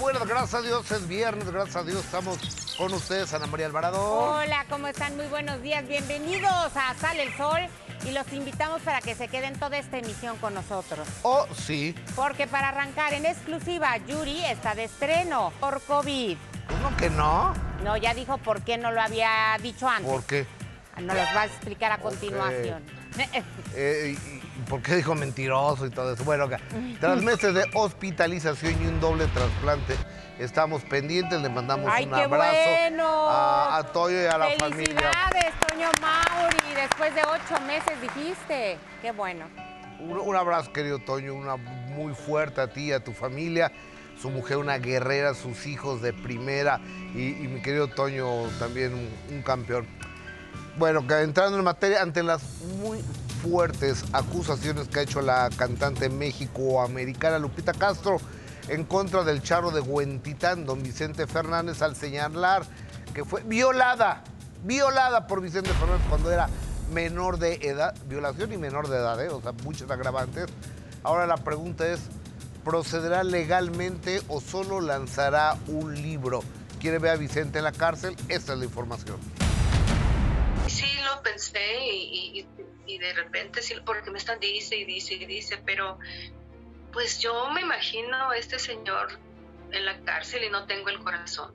buenas, gracias a Dios, es viernes, gracias a Dios, estamos con ustedes, Ana María Alvarado. Hola, ¿cómo están? Muy buenos días, bienvenidos a Sale el Sol y los invitamos para que se queden toda esta emisión con nosotros. Oh, sí. Porque para arrancar en exclusiva, Yuri está de estreno por COVID. ¿Cómo que no? No, ya dijo por qué no lo había dicho antes. ¿Por qué? Nos los va a explicar a continuación. ¿Por qué dijo mentiroso y todo eso? Bueno, tras meses de hospitalización y un doble trasplante, estamos pendientes, le mandamos un abrazo bueno. a Toño y a la familia. Felicidades, Toño Mauri, después de 8 meses dijiste. Qué bueno. Un abrazo, querido Toño, una muy fuerte a ti y a tu familia. Su mujer, una guerrera, sus hijos de primera y mi querido Toño también un campeón. Bueno, entrando en materia, ante las muy fuertes acusaciones que ha hecho la cantante mexicoamericana Lupita Castro en contra del charro de Huentitán, don Vicente Fernández, al señalar que fue violada por Vicente Fernández cuando era menor de edad, violación y menor de edad, o sea, muchos agravantes. Ahora la pregunta es, ¿procederá legalmente o solo lanzará un libro? ¿Quiere ver a Vicente en la cárcel? Esta es la información. Sí, lo pensé y de repente sí, porque me están dice, pero pues yo me imagino a este señor en la cárcel y no tengo el corazón.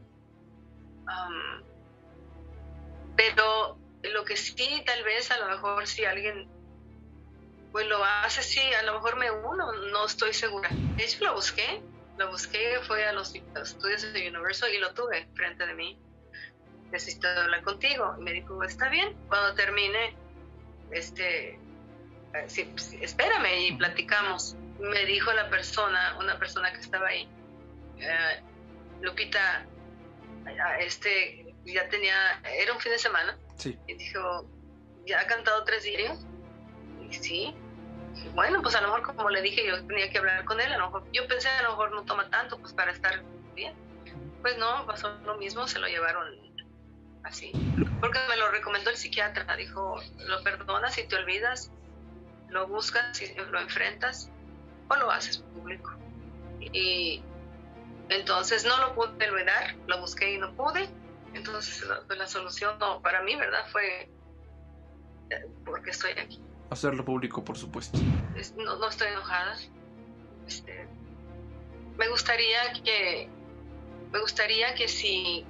Pero lo que sí, tal vez a lo mejor si alguien pues lo hace, sí, a lo mejor me uno, no estoy segura. De hecho lo busqué, fue a los estudios de Universal y lo tuve frente de mí. Necesito hablar contigo. Y me dijo, está bien, cuando termine, sí, espérame y platicamos. Me dijo una persona que estaba ahí, Lupita, ya era un fin de semana, sí. Y dijo, ¿ya ha cantado 3 diarios? Y sí. Y bueno, pues a lo mejor, como le dije, yo tenía que hablar con él, a lo mejor, yo pensé, a lo mejor no toma tanto, pues para estar bien. Pues no, pasó lo mismo, se lo llevaron así, porque me lo recomendó el psiquiatra, dijo, lo perdonas y te olvidas, lo buscas y lo enfrentas, o lo haces público. Y entonces no lo pude olvidar, lo busqué y no pude, entonces la solución no, para mí, ¿verdad? Fue porque estoy aquí. Hacerlo público, por supuesto. No estoy enojada. Me gustaría que si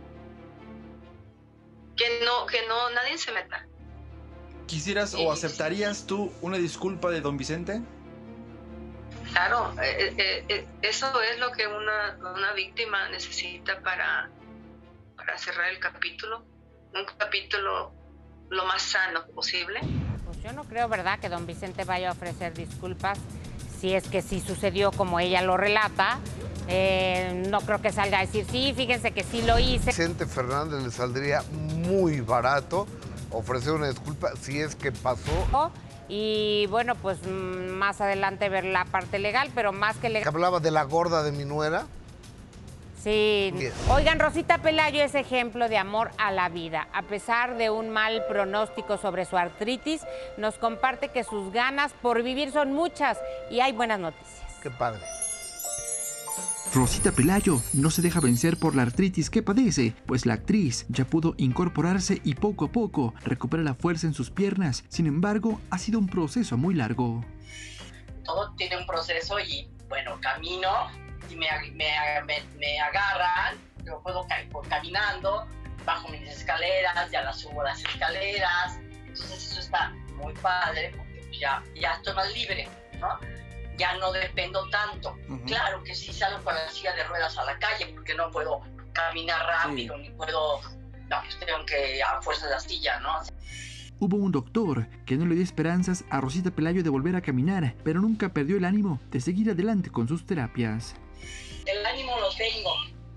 que no nadie se meta. ¿Quisieras o aceptarías tú una disculpa de don Vicente? Claro, eso es lo que una víctima necesita para cerrar el capítulo, un capítulo lo más sano posible. Pues yo no creo, ¿verdad?, que don Vicente vaya a ofrecer disculpas si es que sí sucedió como ella lo relata. No creo que salga a decir, sí, fíjense que sí lo hice. Vicente Fernández le saldría muy barato ofrecer una disculpa si es que pasó. Y bueno, pues más adelante ver la parte legal, pero más que legal. Hablaba de la gorda de mi nuera. Sí. Bien. Oigan, Rosita Pelayo es ejemplo de amor a la vida. A pesar de un mal pronóstico sobre su artritis, nos comparte que sus ganas por vivir son muchas y hay buenas noticias. Qué padre. Rosita Pelayo no se deja vencer por la artritis que padece, pues la actriz ya pudo incorporarse y poco a poco recupera la fuerza en sus piernas. Sin embargo, ha sido un proceso muy largo. Todo tiene un proceso y, bueno, camino y me agarran, yo puedo caminando, bajo mis escaleras, ya las subo las escaleras, entonces eso está muy padre porque ya estoy más libre, ¿no? Ya no dependo tanto. Claro que sí salgo con la silla de ruedas a la calle porque no puedo caminar rápido, ni puedo, tengo que a fuerza de la silla, ¿no? Hubo un doctor que no le dio esperanzas a Rosita Pelayo de volver a caminar, pero nunca perdió el ánimo de seguir adelante con sus terapias. El ánimo lo tengo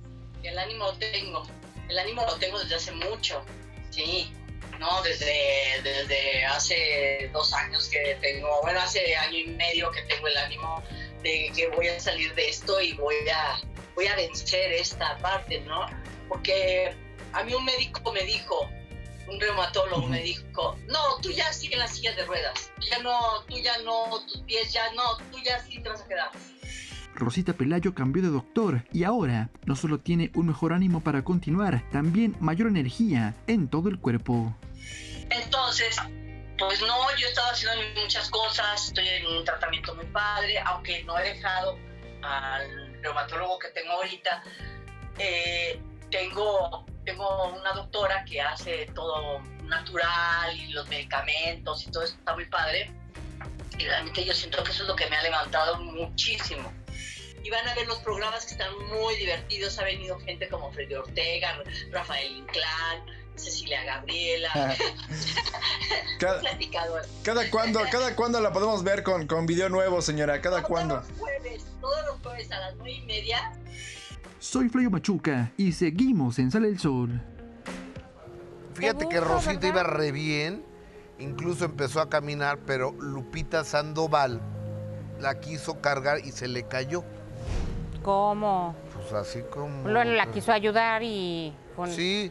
desde hace mucho, sí. No, desde hace 2 años que tengo, bueno, hace año y medio que tengo el ánimo de que voy a salir de esto y voy a vencer esta parte, ¿no? Porque a mí un médico me dijo, un reumatólogo me dijo, no, tú ya sigue en la silla de ruedas, tú ya no, tus pies ya no, tú ya sí te vas a quedar. Rosita Pelayo cambió de doctor y ahora no solo tiene un mejor ánimo para continuar, también mayor energía en todo el cuerpo. Entonces, pues no, yo he estado haciendo muchas cosas, estoy en un tratamiento muy padre, aunque no he dejado al reumatólogo que tengo ahorita. Tengo una doctora que hace todo natural y los medicamentos y todo eso está muy padre. Y realmente yo siento que eso es lo que me ha levantado muchísimo. Y van a ver los programas que están muy divertidos. Ha venido gente como Freddy Ortega, Rafael Inclán, Cecilia Gabriela. ¿Cada cuándo la podemos ver con video nuevo, señora? ¿Cada cuándo? Todos los jueves a las 9:30. Soy Flavio Machuca y seguimos en Sale el Sol. Fíjate que Rosita iba re bien, incluso empezó a caminar, pero Lupita Sandoval la quiso cargar y se le cayó. ¿Cómo? Pues así como... La quiso ayudar y... Sí.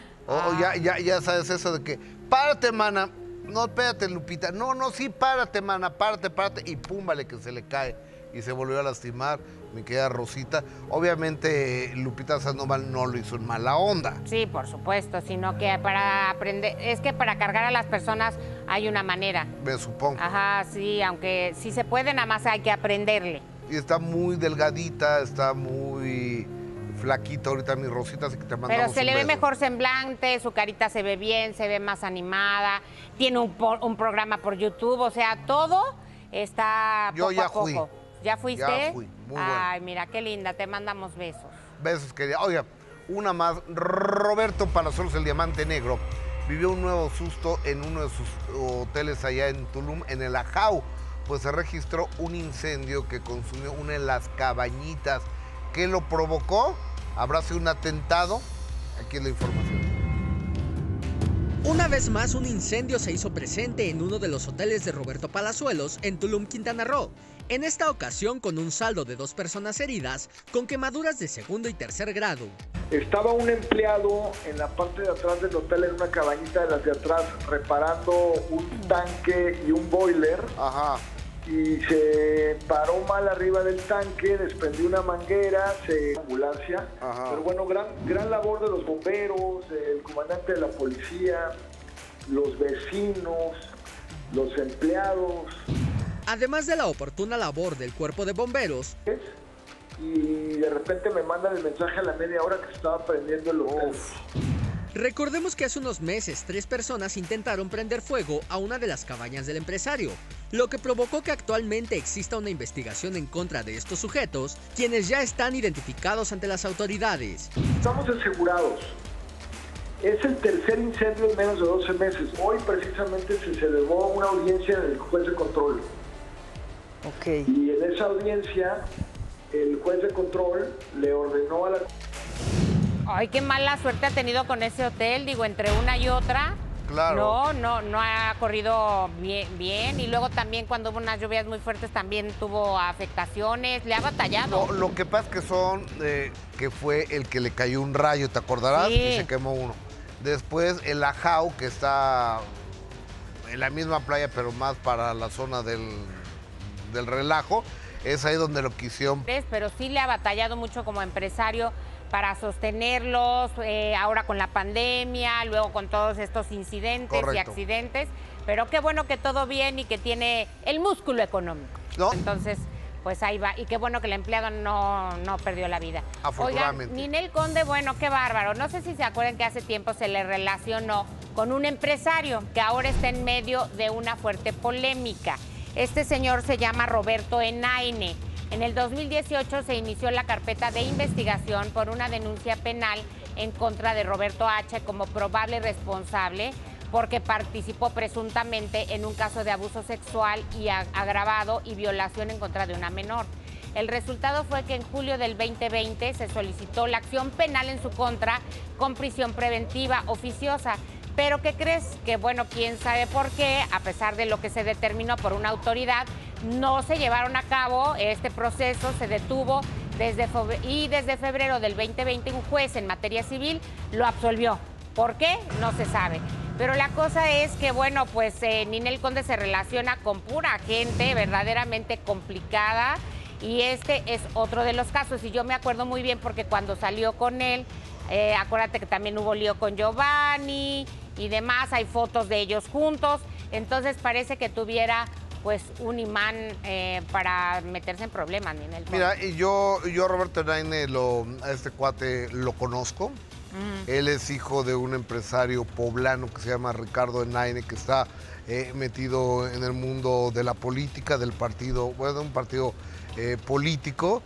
Ya sabes eso de que, párate, mana. No, espérate, Lupita. No, sí, párate, mana, párate. Y pum, vale, que se le cae. Y se volvió a lastimar, mi querida Rosita. Obviamente, Lupita Sandoval no lo hizo en mala onda. Sí, por supuesto, sino que para aprender... Es que para cargar a las personas hay una manera. Me supongo. Ajá, sí, aunque sí se puede, nada más hay que aprenderle. Y está muy delgadita, está muy... flaquita ahorita mi Rosita, así que te mandamos Pero se le ve beso. mejor semblante, su carita se ve bien, se ve más animada, tiene un programa por YouTube, o sea, todo está Yo poco ya a poco. fui. ¿Ya fuiste? Ya fui, muy bueno. Ay, mira, qué linda, te mandamos besos. Besos, querida. Oiga, una más. Roberto Palazuelos, el Diamante Negro, vivió un nuevo susto en uno de sus hoteles allá en Tulum, en el Ajau, pues se registró un incendio que consumió una de las cabañitas. ¿Qué lo provocó? ¿Habrá sido un atentado? Aquí es la información. Una vez más, un incendio se hizo presente en uno de los hoteles de Roberto Palazuelos en Tulum, Quintana Roo. En esta ocasión con un saldo de 2 personas heridas con quemaduras de segundo y tercer grado. Estaba un empleado en la parte de atrás del hotel, en una cabañita de las de atrás, reparando un tanque y un boiler. Ajá. Y se paró mal arriba del tanque, desprendió una manguera, ambulancia. Ajá. Pero bueno, gran labor de los bomberos, el comandante de la policía, los vecinos, los empleados. Además de la oportuna labor del cuerpo de bomberos. Y de repente me mandan el mensaje a la media hora que se estaba prendiendo el hotel. Recordemos que hace unos meses 3 personas intentaron prender fuego a una de las cabañas del empresario, lo que provocó que actualmente exista una investigación en contra de estos sujetos, quienes ya están identificados ante las autoridades. Estamos asegurados. Es el tercer incendio en menos de 12 meses. Hoy precisamente se celebró una audiencia del juez de control. Ok. Y en esa audiencia el juez de control le ordenó a la... Ay, qué mala suerte ha tenido con ese hotel, digo, entre una y otra. Claro. No ha corrido bien. Y luego también cuando hubo unas lluvias muy fuertes también tuvo afectaciones, le ha batallado. No, lo que pasa es que son, que fue el que le cayó un rayo, ¿te acordarás? Sí. Y se quemó uno. Después el Ajau, que está en la misma playa, pero más para la zona del relajo, es ahí donde lo quisieron. Pero sí le ha batallado mucho como empresario para sostenerlos, ahora con la pandemia, luego con todos estos incidentes. Correcto. Y accidentes. Pero qué bueno que todo bien y que tiene el músculo económico. ¿No? Entonces, pues ahí va. Y qué bueno que el empleado no perdió la vida. Afortunadamente. Oigan, Ninel Conde, bueno, qué bárbaro. No sé si se acuerdan que hace tiempo se le relacionó con un empresario que ahora está en medio de una fuerte polémica. Este señor se llama Roberto Enaine. En el 2018 se inició la carpeta de investigación por una denuncia penal en contra de Roberto H. como probable responsable porque participó presuntamente en un caso de abuso sexual y agravado y violación en contra de una menor. El resultado fue que en julio del 2020 se solicitó la acción penal en su contra con prisión preventiva oficiosa. Pero ¿qué crees? Que bueno, quién sabe por qué, a pesar de lo que se determinó por una autoridad, no se llevaron a cabo este proceso, se detuvo y desde febrero del 2020 un juez en materia civil lo absolvió. ¿Por qué? No se sabe. Pero la cosa es que, bueno, pues Ninel Conde se relaciona con pura gente verdaderamente complicada Y este es otro de los casos. Y yo me acuerdo muy bien porque cuando salió con él, acuérdate que también hubo lío con Giovanni y demás, hay fotos de ellos juntos. Entonces parece que tuviera pues un imán para meterse en problemas, Ninel. Mira, y yo Roberto Enaine, a este cuate lo conozco. Él es hijo de un empresario poblano que se llama Ricardo Enaine, que está metido en el mundo de la política, del partido, bueno, de un partido político.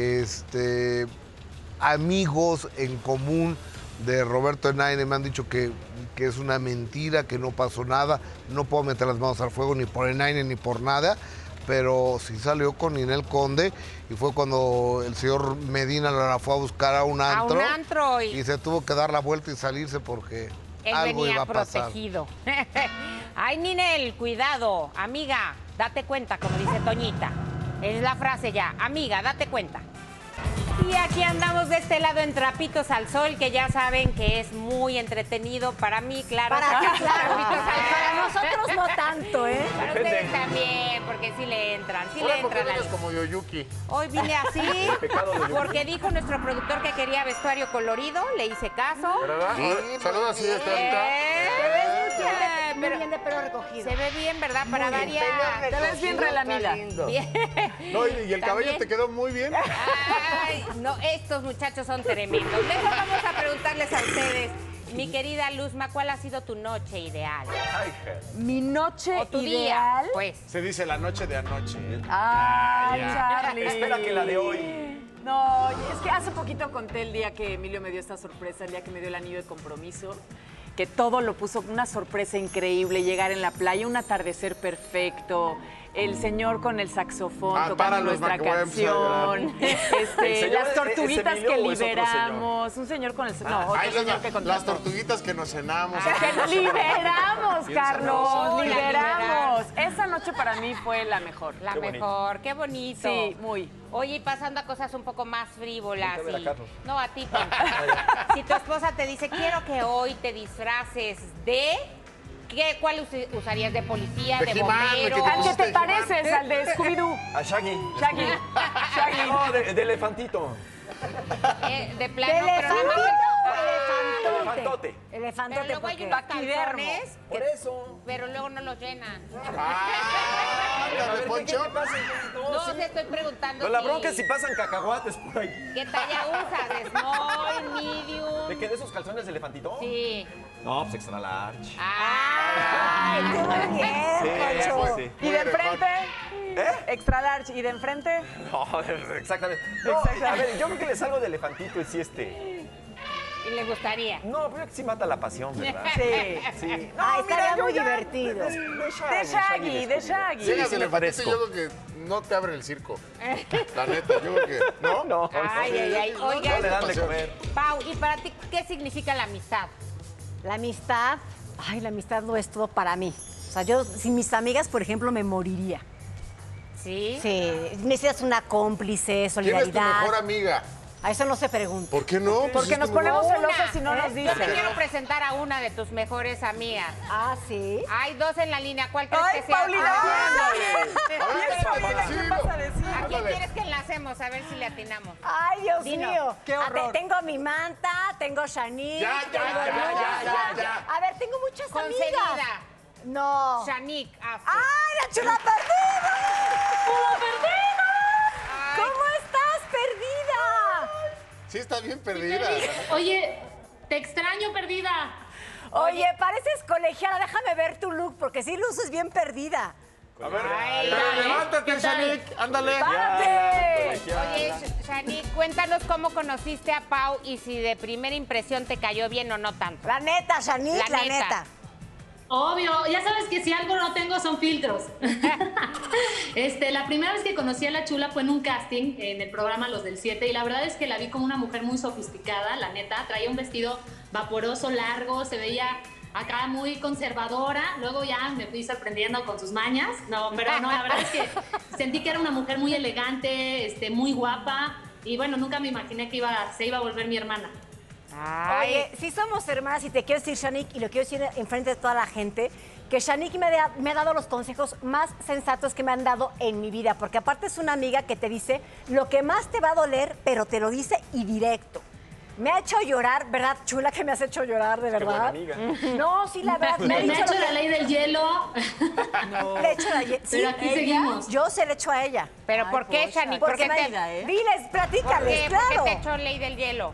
Amigos en común de Roberto Enaine me han dicho que es una mentira, que no pasó nada. No puedo meter las manos al fuego ni por Enaine ni por nada, pero sí salió con Ninel Conde y fue cuando el señor Medina la fue a buscar a un antro. Y se tuvo que dar la vuelta y salirse porque él algo iba a pasar. protegido. Ay, Ninel, cuidado. Amiga, date cuenta, como dice Toñita. Es la frase ya. Amiga, date cuenta. Y aquí andamos de este lado en Trapitos al Sol, que ya saben que es muy entretenido para mí, claro. Para ti, claro. Para nosotros no tanto, ¿eh? Para ustedes también, porque sí le entran, ¿Por qué vienes como Yoyuki? Hoy vine así porque dijo nuestro productor que quería vestuario colorido, le hice caso. ¿Verdad? Saludos así de Muy bien de pelo recogido. Se ve bien, ¿verdad? Para variar. Te ves bien relamida. Bien. No, y el cabello te quedó muy bien. Ay, no, estos muchachos son tremendos. Luego vamos a preguntarles a ustedes, mi querida Luzma, ¿cuál ha sido tu noche ideal? Ay, Mi noche ¿O tu ideal. día? Pues. se dice la noche de anoche. Ay, ya. Charlie. Espera que la de hoy. No, es que hace poquito conté el día que Emilio me dio esta sorpresa, el día que me dio el anillo de compromiso, que todo lo puso una sorpresa increíble, llegar en la playa, un atardecer perfecto, el señor con el saxofón tocando nuestra canción, las tortuguitas que liberamos, un señor con el señor que contó. Las tortuguitas que nos cenamos. Que liberamos, Carlos, liberamos. Esa noche para mí fue la mejor. La mejor, qué bonito. Sí, muy. Oye, y pasando a cosas un poco más frívolas. Voltea a ver a Carlos. No, a ti, Poncho. Si tu esposa te dice, quiero que hoy te disfraces de... ¿Cuál usarías? ¿De policía, de bombero? ¿Al que te pareces? ¿Al de Scooby-Doo? A Shaggy. Shaggy. No, de elefantito. De plano, pero no Elefantote. Elefantote, pero luego hay porque... unos calzones Por eso. pero luego no los llenan. Ándale, Poncho. No, te estoy preguntando. No, la bronca es si pasan cacahuates por ahí. ¿Qué talla usas? ¿Small, medium? ¿De qué? ¿De esos calzones de elefantito? Sí. No, pues extra large. ¡Ay! Muy bien, Poncho. Sí. ¿Y de enfrente? ¿Eh? Extra large. ¿Y de enfrente? No, exactamente. No, a ver, yo creo que le salgo de elefantito y sí Y le gustaría. No, pero es que sí mata la pasión, ¿verdad? Sí. Sí. Ah, estaría yo muy ya- divertido. De Shaggy, de Shaggy. Llegas sí el me elefantito parezco. y yo creo que no te abre el circo. La neta, yo creo que... ¿No? No, Ay, ay, ay. no le Oigan, dan de comer. Pau, ¿y para ti qué significa la amistad? La amistad, la amistad lo es todo para mí. O sea, yo sin mis amigas, por ejemplo, me moriría. ¿Sí? Sí, necesitas una cómplice, ¿Quién es tu solidaridad. mejor amiga? A eso no se pregunta. ¿Por qué no? Porque nos ponemos celosos si no nos Yo dicen. te quiero presentar a una de tus mejores amigas. Ah, ¿sí? Hay dos en la línea. ¿Cuál crees ¡Ay, que sea? Paulina! A ver, ¿Qué vas a decir? ¿A quién Ándale. quieres que enlacemos? A ver si le atinamos. Ay, Dios Dino. mío. Qué horror. Tengo mi manta, tengo Shanique, Ya, tengo Luisa. ya. A ver, tengo muchas Concedida. amigas. No. Shanique. ¡Ay, la chula perdida! ¡Chula perdida! Ay. ¿Cómo estás, perdida? Sí, está bien perdida. Oye, te extraño, perdida. Oye, pareces colegiala. Déjame ver tu look, porque sí luces bien perdida. A ver, Ay, levántate, Shanique. Ándale. ¡Párate! Oye, Shanique, cuéntanos cómo conociste a Pau y si de primera impresión te cayó bien o no tanto. La neta, Shanique, la neta. Obvio, ya sabes que si algo no tengo son filtros. La primera vez que conocí a la chula fue en un casting en el programa Los del 7 y la verdad es que la vi como una mujer muy sofisticada, la neta, traía un vestido vaporoso largo, se veía acá muy conservadora, luego ya me fui sorprendiendo con sus mañas, no, pero no, la verdad es que sentí que era una mujer muy elegante, muy guapa y bueno, nunca me imaginé que se iba a volver mi hermana. Ay. Oye, sí somos hermanas y te quiero decir, Shanique, y lo quiero decir enfrente de toda la gente, que Shanique me ha dado los consejos más sensatos que me han dado en mi vida, porque aparte es una amiga que te dice lo que más te va a doler, pero te lo dice y directo. Me ha hecho llorar, ¿verdad, chula? Que me has hecho llorar, de verdad. Qué buena amiga. No, sí, la verdad. Me ha hecho la ley del hielo. No. Le he hecho la sí, pero aquí seguimos. Yo se le he hecho a ella. ¿Pero por qué, Shanique? ¿Por qué Diles, platícales, claro. ¿Por qué te echó ley del hielo?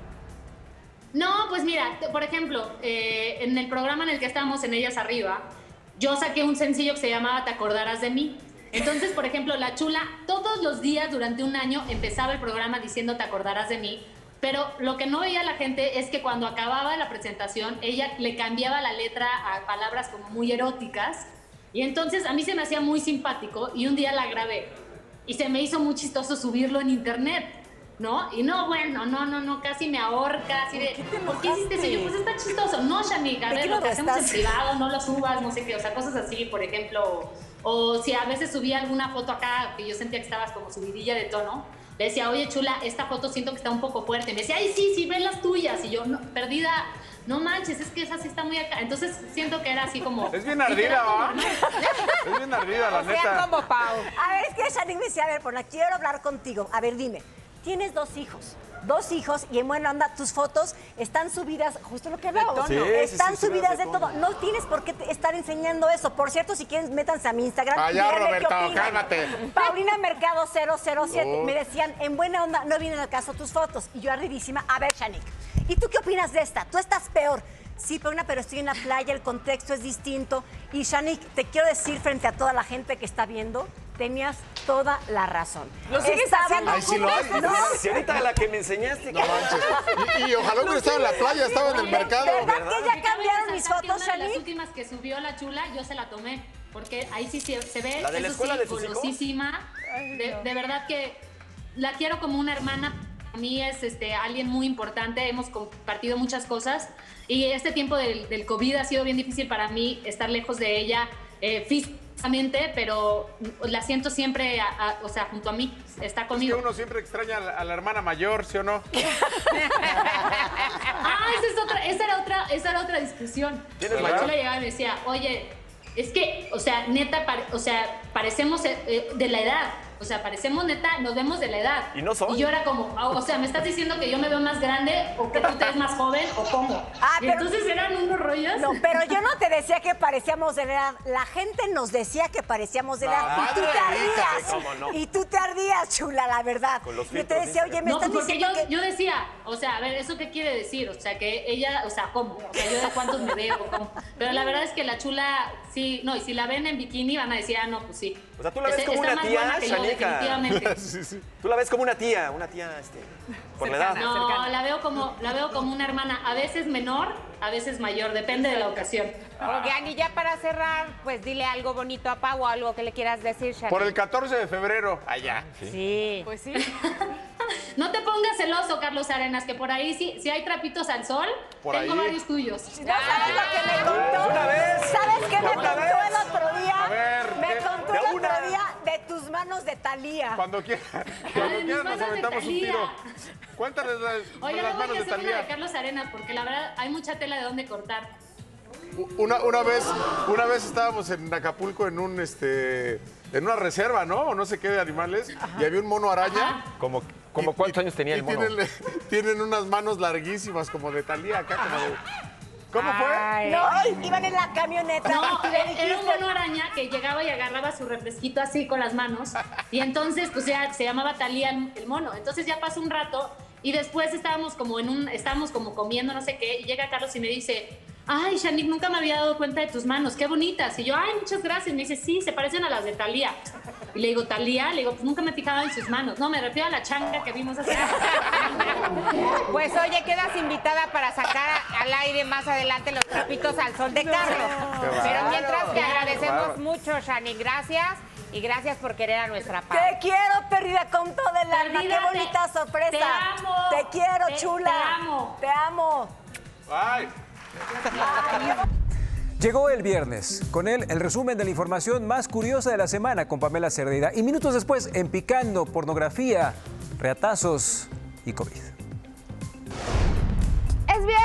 No, pues mira, por ejemplo, en el programa en el que estábamos en Ellas Arriba, yo saqué un sencillo que se llamaba Te acordarás de mí. Entonces, por ejemplo, la chula todos los días durante un año empezaba el programa diciendo Te acordarás de mí. Pero lo que no veía la gente es que cuando acababa la presentación, ella le cambiaba la letra a palabras como muy eróticas. Y entonces a mí se me hacía muy simpático y un día la grabé. Y se me hizo muy chistoso subirlo en internet, ¿no? Y no, bueno, no, casi me ahorca. Así de, ¿por qué hiciste eso? Y yo, pues está chistoso. No, Shanique, a ver, lo que hacemos en privado, no lo subas, no sé qué. O sea, cosas así, por ejemplo. O si a veces subía alguna foto acá que yo sentía que estabas como subidilla de tono. Le decía, oye, chula, esta foto siento que está un poco fuerte. Me decía, ay, sí, ven las tuyas. Y yo, no, perdida, no manches, es que esa sí está muy acá. Entonces siento que era así como... Es bien ardida, ¿va? Es bien ardida, la neta. O sea, como Pau. A ver, es que Shanique me decía, a ver, Pona, quiero hablar contigo. A ver, dime, tienes 2 hijos. 2 hijos y en buena onda tus fotos están subidas, justo lo que hablábamos, sí, están sí, subidas de todo. No tienes por qué estar enseñando eso. Por cierto, si quieren, métanse a mi Instagram. Ya, Roberto, cálmate. Paulina Mercado 007. Me decían, en buena onda, no vienen al caso tus fotos. Y yo ardidísima, a ver, Shanique, ¿y tú qué opinas de esta? Tú estás peor. Sí, Paulina, pero estoy en la playa, el contexto es distinto. Y Shanique, te quiero decir frente a toda la gente que está viendo, tenías toda la razón. ¿Lo sigues haciendo? Ay, sí lo hay. No, si ahorita la que me enseñaste. No manches. Y ojalá hubiera estado en la playa, estaba en el mercado. ¿Verdad que ya cambiaron mis fotos, Una de las Shanique? últimas que subió la chula, yo se la tomé. Porque ahí sí se ve, ¿La de la eso escuela sí, de tus hijos? golosísima. De verdad que la quiero como una hermana. A mí es alguien muy importante, hemos compartido muchas cosas. Y este tiempo del COVID ha sido bien difícil para mí estar lejos de ella físicamente, pero la siento siempre, o sea, junto a mí, está conmigo. Es que uno siempre extraña a la hermana mayor, ¿sí o no? Esa era otra discusión. ¿Tienes La mayor? chula llegaba y me decía, oye, es que, o sea, neta, parecemos de la edad. O sea, parecemos neta, nos vemos de la edad. ¿Y no son? Y yo era como, o sea, ¿me estás diciendo que yo me veo más grande o que tú te ves más joven o cómo? Y entonces eran unos rollos. No, pero yo no te decía que parecíamos de la edad. La gente nos decía que parecíamos de la edad. Y tú te ardías. ¿Cómo no? Y tú te ardías, chula, la verdad. Con los Yo te filtros, decía, oye, me No, estás porque diciendo que... yo decía, o sea, a ver, ¿eso qué quiere decir? O sea, que ella, o sea, ¿cómo? O sea, yo de cuántos me veo, ¿cómo? Pero la verdad es que la chula, sí, no, y si la ven en bikini van a decir, ah, no, pues sí. O sea, tú la ves como Está una más tía, buena que yo, Shanika. definitivamente. Sí. Tú la ves como una tía, por la edad. No, la veo como una hermana, a veces menor, a veces mayor, depende de la ocasión. Oigan, y ya para cerrar, pues dile algo bonito a Pau o algo que le quieras decir, Shanique. Por el 14 de febrero, allá. Sí. Pues sí. No te pongas celoso, Carlos Arenas, que por ahí si hay trapitos al sol, Por tengo ahí. varios tuyos. ¿No sabes lo que me contó? Una vez. ¿Sabes qué me Una contó vez. el otro día? A ver, me ¿qué? contó De el una. otro día de tus manos de Talía. Cuando quieras mis nos manos de aventamos un Thalía. tiro. Cuéntales Oye, las luego hay manos que de hacer una de Thalía. Carlos Arenas, porque la verdad hay mucha tela de dónde cortar. Una vez estábamos en Acapulco en en una reserva, ¿no? O no sé qué de animales. Y había un mono araña. ¿Como cuántos años tenía el mono? Tienen unas manos larguísimas como de Thalía acá, como de... ¿Cómo fue? No, iban en la camioneta. No, y tú le dijiste, era un mono araña que llegaba y agarraba su refresquito así con las manos. Y entonces, pues ya se llamaba Thalía el mono. Entonces ya pasó un rato y después estábamos como comiendo no sé qué. Y llega Carlos y me dice, ay, Shanique, nunca me había dado cuenta de tus manos, qué bonitas. Y yo, ay, muchas gracias. Me dice, sí, se parecen a las de Thalía. Y le digo, ¿Thalía? Le digo, pues nunca me he fijado en sus manos. No, me refiero a la changa que vimos hace Pues oye, quedas invitada para sacar al aire más adelante los trapitos al sol de Carlos. Pero mientras te agradecemos mucho, Shanique, gracias. Y gracias por querer a nuestra Pau. te quiero, perdida, con todo el alma. Perdida, Qué bonita sorpresa. te amo. Te quiero, chula. Te amo. Te amo. Ay. Llegó el viernes. Con él, el resumen de la información más curiosa de la semana con Pamela Cerdeira. Y minutos después, en Picando, pornografía, reatazos y COVID. Es viernes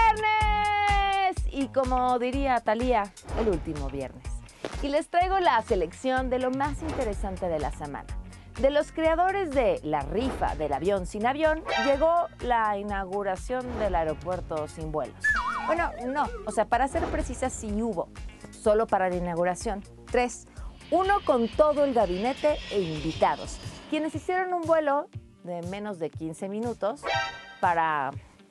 y como diría Thalía, el último viernes. Y les traigo la selección de lo más interesante de la semana. De los creadores de la rifa del avión sin avión, llegó la inauguración del aeropuerto sin vuelos. Bueno, no, o sea, para ser precisa, sí hubo, solo para la inauguración, 3. Uno con todo el gabinete e invitados, quienes hicieron un vuelo de menos de 15 minutos para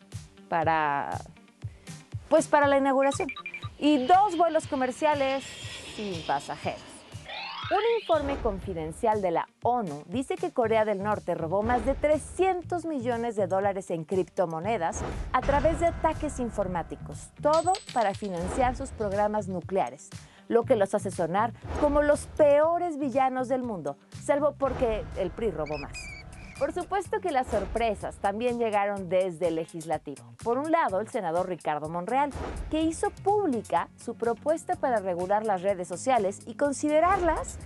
la inauguración. Y 2 vuelos comerciales sin pasajeros. Un informe confidencial de la ONU dice que Corea del Norte robó más de $300 millones en criptomonedas a través de ataques informáticos, todo para financiar sus programas nucleares, lo que los hace sonar como los peores villanos del mundo, salvo porque el PRI robó más. Por supuesto que las sorpresas también llegaron desde el legislativo. Por un lado, el senador Ricardo Monreal, que hizo pública su propuesta para regular las redes sociales y considerarlas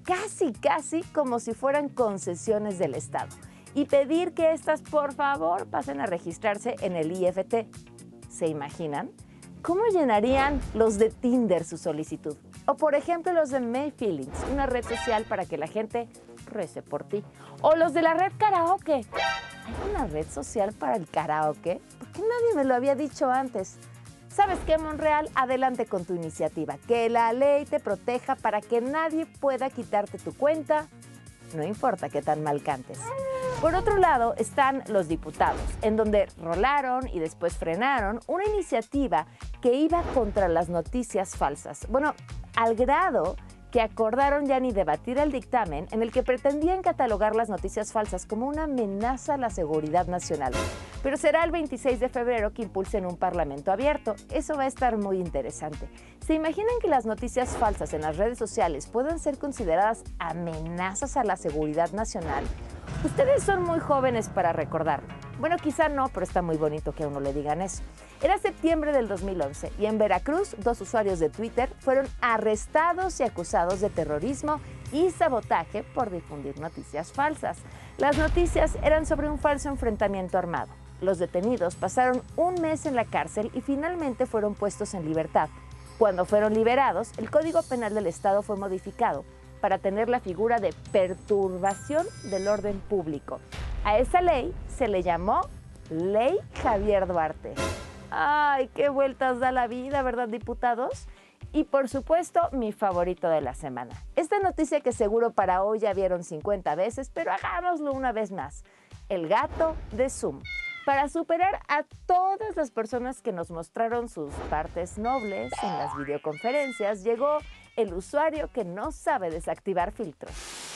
casi como si fueran concesiones del Estado, y pedir que estas, por favor, pasen a registrarse en el IFT. ¿Se imaginan? ¿Cómo llenarían los de Tinder su solicitud? O, por ejemplo, los de May Feelings, una red social para que la gente rece por ti. O los de la red karaoke. ¿Hay una red social para el karaoke? ¿Por qué nadie me lo había dicho antes? ¿Sabes qué, Monreal? Adelante con tu iniciativa. Que la ley te proteja para que nadie pueda quitarte tu cuenta, no importa qué tan mal cantes. Por otro lado están los diputados, en donde rolaron y después frenaron una iniciativa que iba contra las noticias falsas. Bueno, al grado que acordaron ya ni debatir el dictamen en el que pretendían catalogar las noticias falsas como una amenaza a la seguridad nacional. Pero será el 26 de febrero que impulsen un parlamento abierto. Eso va a estar muy interesante. ¿Se imaginan que las noticias falsas en las redes sociales puedan ser consideradas amenazas a la seguridad nacional? Ustedes son muy jóvenes para recordarlo. Bueno, quizá no, pero está muy bonito que a uno le digan eso. Era septiembre del 2011 y en Veracruz 2 usuarios de Twitter fueron arrestados y acusados de terrorismo y sabotaje por difundir noticias falsas. Las noticias eran sobre un falso enfrentamiento armado. Los detenidos pasaron un mes en la cárcel y finalmente fueron puestos en libertad. Cuando fueron liberados, el Código Penal del Estado fue modificado para tener la figura de perturbación del orden público. A esa ley se le llamó Ley Javier Duarte. ¡Ay, qué vueltas da la vida!, ¿verdad, diputados? Y por supuesto, mi favorito de la semana. Esta noticia que seguro para hoy ya vieron 50 veces, pero hagámoslo una vez más. El gato de Zoom. Para superar a todas las personas que nos mostraron sus partes nobles en las videoconferencias, llegó el usuario que no sabe desactivar filtros.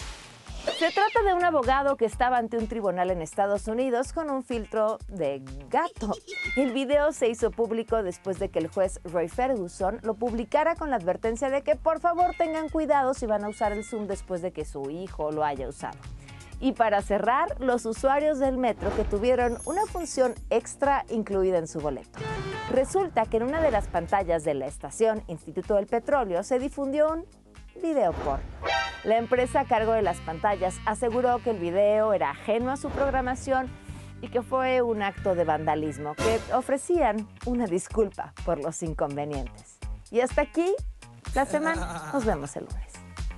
Se trata de un abogado que estaba ante un tribunal en Estados Unidos con un filtro de gato. El video se hizo público después de que el juez Roy Ferguson lo publicara con la advertencia de que por favor tengan cuidado si van a usar el Zoom después de que su hijo lo haya usado. Y para cerrar, los usuarios del metro que tuvieron una función extra incluida en su boleto. Resulta que en una de las pantallas de la estación Instituto del Petróleo se difundió un video porno. La empresa a cargo de las pantallas aseguró que el video era ajeno a su programación y que fue un acto de vandalismo, que ofrecían una disculpa por los inconvenientes. Y hasta aquí la semana. Nos vemos el lunes.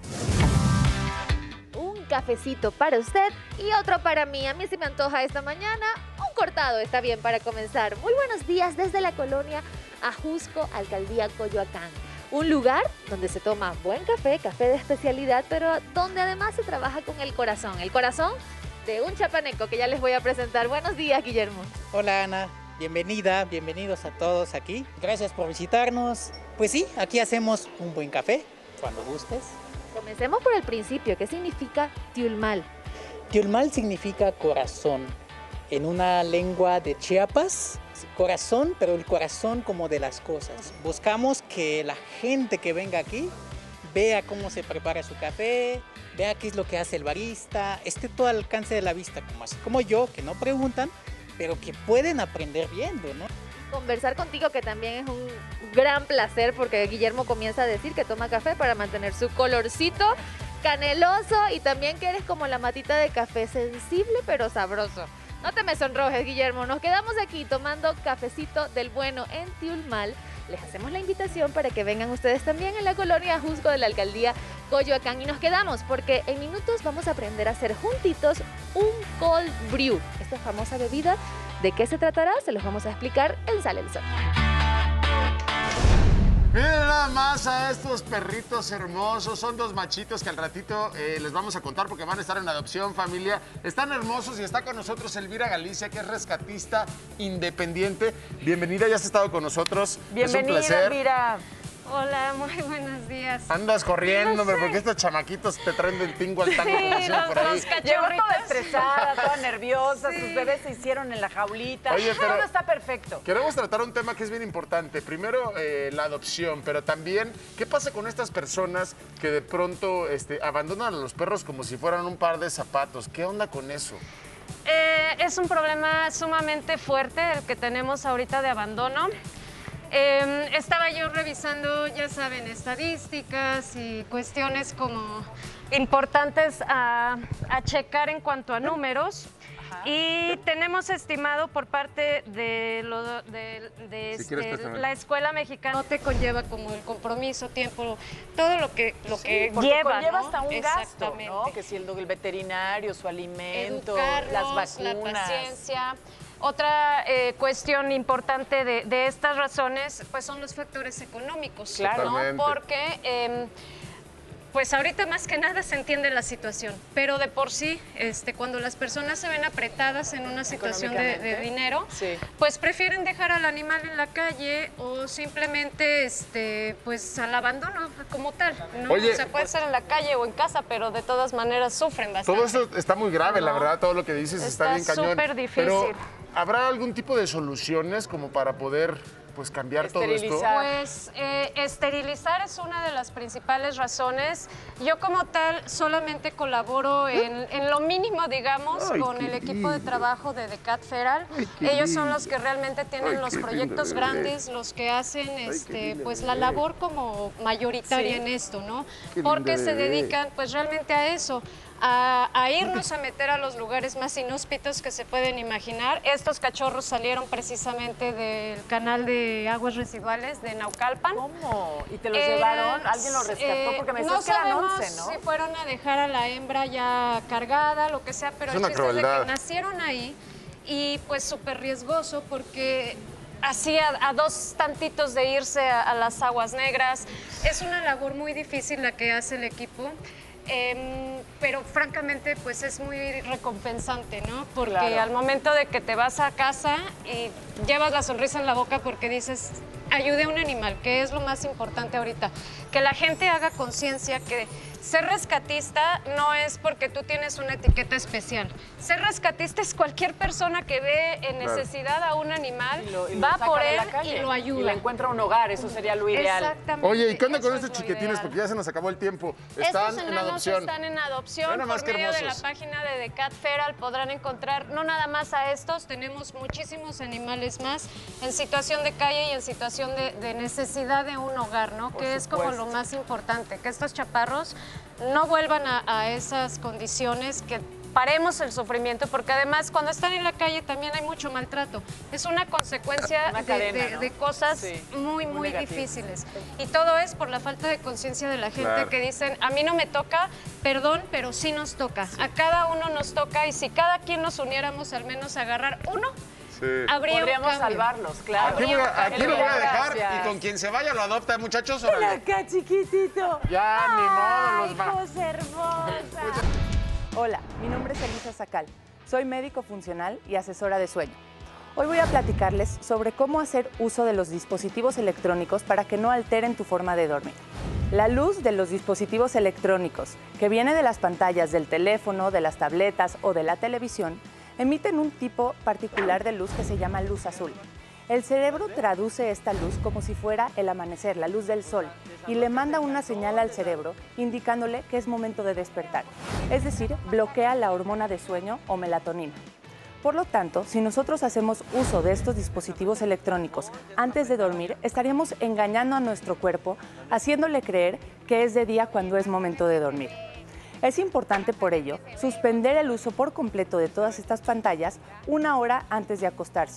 Un cafecito para usted y otro para mí. A mí se me antoja esta mañana. Un cortado está bien para comenzar. Muy buenos días desde la colonia Ajusco, Alcaldía Coyoacán. Un lugar donde se toma buen café, café de especialidad, pero donde además se trabaja con el corazón de un chapaneco que ya les voy a presentar. Buenos días, Guillermo. Hola, Ana. Bienvenida, bienvenidos a todos aquí. Gracias por visitarnos. Pues sí, aquí hacemos un buen café, cuando gustes. Comencemos por el principio. ¿Qué significa tiulmal? Tiulmal significa corazón. En una lengua de Chiapas, corazón, pero el corazón como de las cosas. Buscamos que la gente que venga aquí vea cómo se prepara su café, vea qué es lo que hace el barista, esté todo al alcance de la vista, como yo, que no preguntan, pero que pueden aprender viendo, ¿no? Conversar contigo, que también es un gran placer, porque Guillermo comienza a decir que toma café para mantener su colorcito caneloso y también que eres como la matita de café, sensible pero sabroso. No te me sonrojes, Guillermo. Nos quedamos aquí tomando cafecito del bueno en Tiulmal les hacemos la invitación para que vengan ustedes también en la colonia Ajusco de la alcaldía Coyoacán. Y nos quedamos porque en minutos vamos a aprender a hacer juntitos un cold brew. Esta famosa bebida, ¿de qué se tratará? Se los vamos a explicar en Sale el Sol. Miren nada más a estos perritos hermosos. Son 2 machitos que al ratito les vamos a contar porque van a estar en adopción, familia. Están hermosos y está con nosotros Elvira Galicia, que es rescatista independiente. Bienvenida, ya has estado con nosotros. Bienvenida, es un placer. Elvira. Hola, muy buenos días. Andas corriendo, No sé. porque estos chamaquitos te traen del tingo al tango, como dicen por ahí. Llegó toda estresada, toda nerviosa, sus bebés se hicieron en la jaulita. Oye, pero todo está perfecto. Queremos tratar un tema que es bien importante. Primero, la adopción, pero también, ¿qué pasa con estas personas que de pronto abandonan a los perros como si fueran un par de zapatos? ¿Qué onda con eso? Es un problema sumamente fuerte el que tenemos ahorita de abandono. Estaba yo revisando, ya saben, estadísticas y cuestiones como importantes a checar en cuanto a números. Y tenemos estimado por parte de la Escuela Mexicana, no te conlleva como el compromiso, tiempo, todo lo que Porque lleva, conlleva ¿no? hasta un gasto, Exactamente. ¿no? Que si el veterinario, su alimento, Educarlos, las vacunas. la paciencia. Otra cuestión importante de estas razones, pues son los factores económicos, Claro. ¿no? Totalmente. Porque pues ahorita más que nada se entiende la situación, pero de por sí, cuando las personas se ven apretadas en una situación de Económicamente. dinero, Sí. pues prefieren dejar al animal en la calle o simplemente, pues al abandono como tal, ¿no? Oye, o sea, puede ser en la calle o en casa, pero de todas maneras sufren bastante. Todo esto está muy grave, la No. verdad, todo lo que dices está bien cañón. súper difícil. Pero, ¿habrá algún tipo de soluciones como para poder, pues, cambiar todo esto? Pues esterilizar es una de las principales razones. Yo como tal solamente colaboro en lo mínimo, digamos, Ay, con qué el equipo de trabajo de Decat Feral. Ay, qué Ellos son lindo. los que realmente tienen Ay, los qué proyectos lindo bebé. grandes, los que hacen qué lindo pues bebé. la labor como mayoritaria Sí. en esto, ¿no? Qué lindo Porque se bebé. dedican pues realmente a eso. A irnos a meter a los lugares más inhóspitos que se pueden imaginar. Estos cachorros salieron precisamente del canal de aguas residuales de Naucalpan. ¿Cómo? ¿Y te los llevaron? ¿Alguien los rescató? Porque me decías no que eran sabemos 11, ¿no? si fueron a dejar a la hembra ya cargada, lo que sea, pero Es el una chiste es de crueldad. que nacieron ahí y pues súper riesgoso porque así a 2 tantitos de irse a las aguas negras. Es una labor muy difícil la que hace el equipo. Pero francamente pues es muy recompensante, ¿no? Porque Claro. al momento de que te vas a casa y llevas la sonrisa en la boca porque dices, ayude a un animal, que es lo más importante ahorita. Que la gente haga conciencia que ser rescatista no es porque tú tienes una etiqueta especial. Ser rescatista es cualquier persona que ve en Claro. necesidad a un animal, Y lo va saca por de él la calle y lo ayuda. Y le encuentra un hogar, eso sería lo ideal. Exactamente. Oye, ¿y qué onda con Eso estos es lo chiquitines? ideal. Porque ya se nos acabó el tiempo. Estos Están en enanos adopción. están en adopción. Mira nomás Por qué medio de la hermosos. página de Decat Feral podrán encontrar no nada más a estos, tenemos muchísimos animales más en situación de calle y en situación de necesidad de un hogar, ¿no? Por Que es como supuesto. lo más importante, que estos chaparros no vuelvan a esas condiciones, que paremos el sufrimiento, porque además cuando están en la calle también hay mucho maltrato. Es una consecuencia Una cadena, de ¿no? cosas Sí, muy muy negativa. difíciles. Y todo es por la falta de conciencia de la gente Claro. que dicen, a mí no me toca, perdón, pero sí nos toca. A cada uno nos toca y si cada quien nos uniéramos al menos a agarrar uno, habría un Podríamos cambio. salvarlos, claro. Aquí lo voy a dejar Gracias. y con quien se vaya lo adopta, muchachos. Ven órale. acá, chiquitito. Ya, ni modo, Ay, los va. cosa hermosa. Hola, mi nombre es Elisa Sacal. Soy médico funcional y asesora de sueño. Hoy voy a platicarles sobre cómo hacer uso de los dispositivos electrónicos para que no alteren tu forma de dormir. La luz de los dispositivos electrónicos, que viene de las pantallas del teléfono, de las tabletas o de la televisión, emiten un tipo particular de luz que se llama luz azul. El cerebro traduce esta luz como si fuera el amanecer, la luz del sol, y le manda una señal al cerebro indicándole que es momento de despertar. Es decir, bloquea la hormona de sueño o melatonina. Por lo tanto, si nosotros hacemos uso de estos dispositivos electrónicos antes de dormir, estaríamos engañando a nuestro cuerpo, haciéndole creer que es de día cuando es momento de dormir. Es importante, por ello, suspender el uso por completo de todas estas pantallas 1 hora antes de acostarse.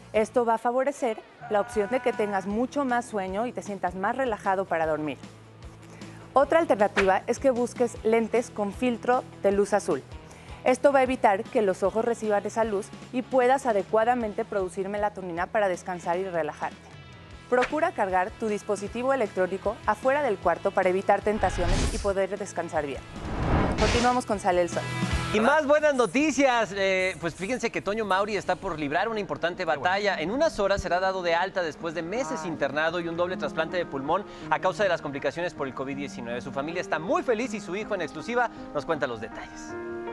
Esto va a favorecer la opción de que tengas mucho más sueño y te sientas más relajado para dormir. Otra alternativa es que busques lentes con filtro de luz azul. Esto va a evitar que los ojos reciban esa luz y puedas adecuadamente producir melatonina para descansar y relajarte. Procura cargar tu dispositivo electrónico afuera del cuarto para evitar tentaciones y poder descansar bien. Continuamos con Sale el Sol. Y más buenas noticias. Pues fíjense que Toño Mauri está por librar una importante batalla. En unas horas será dado de alta después de meses internado y un doble trasplante de pulmón a causa de las complicaciones por el COVID-19. Su familia está muy feliz y su hijo en exclusiva nos cuenta los detalles.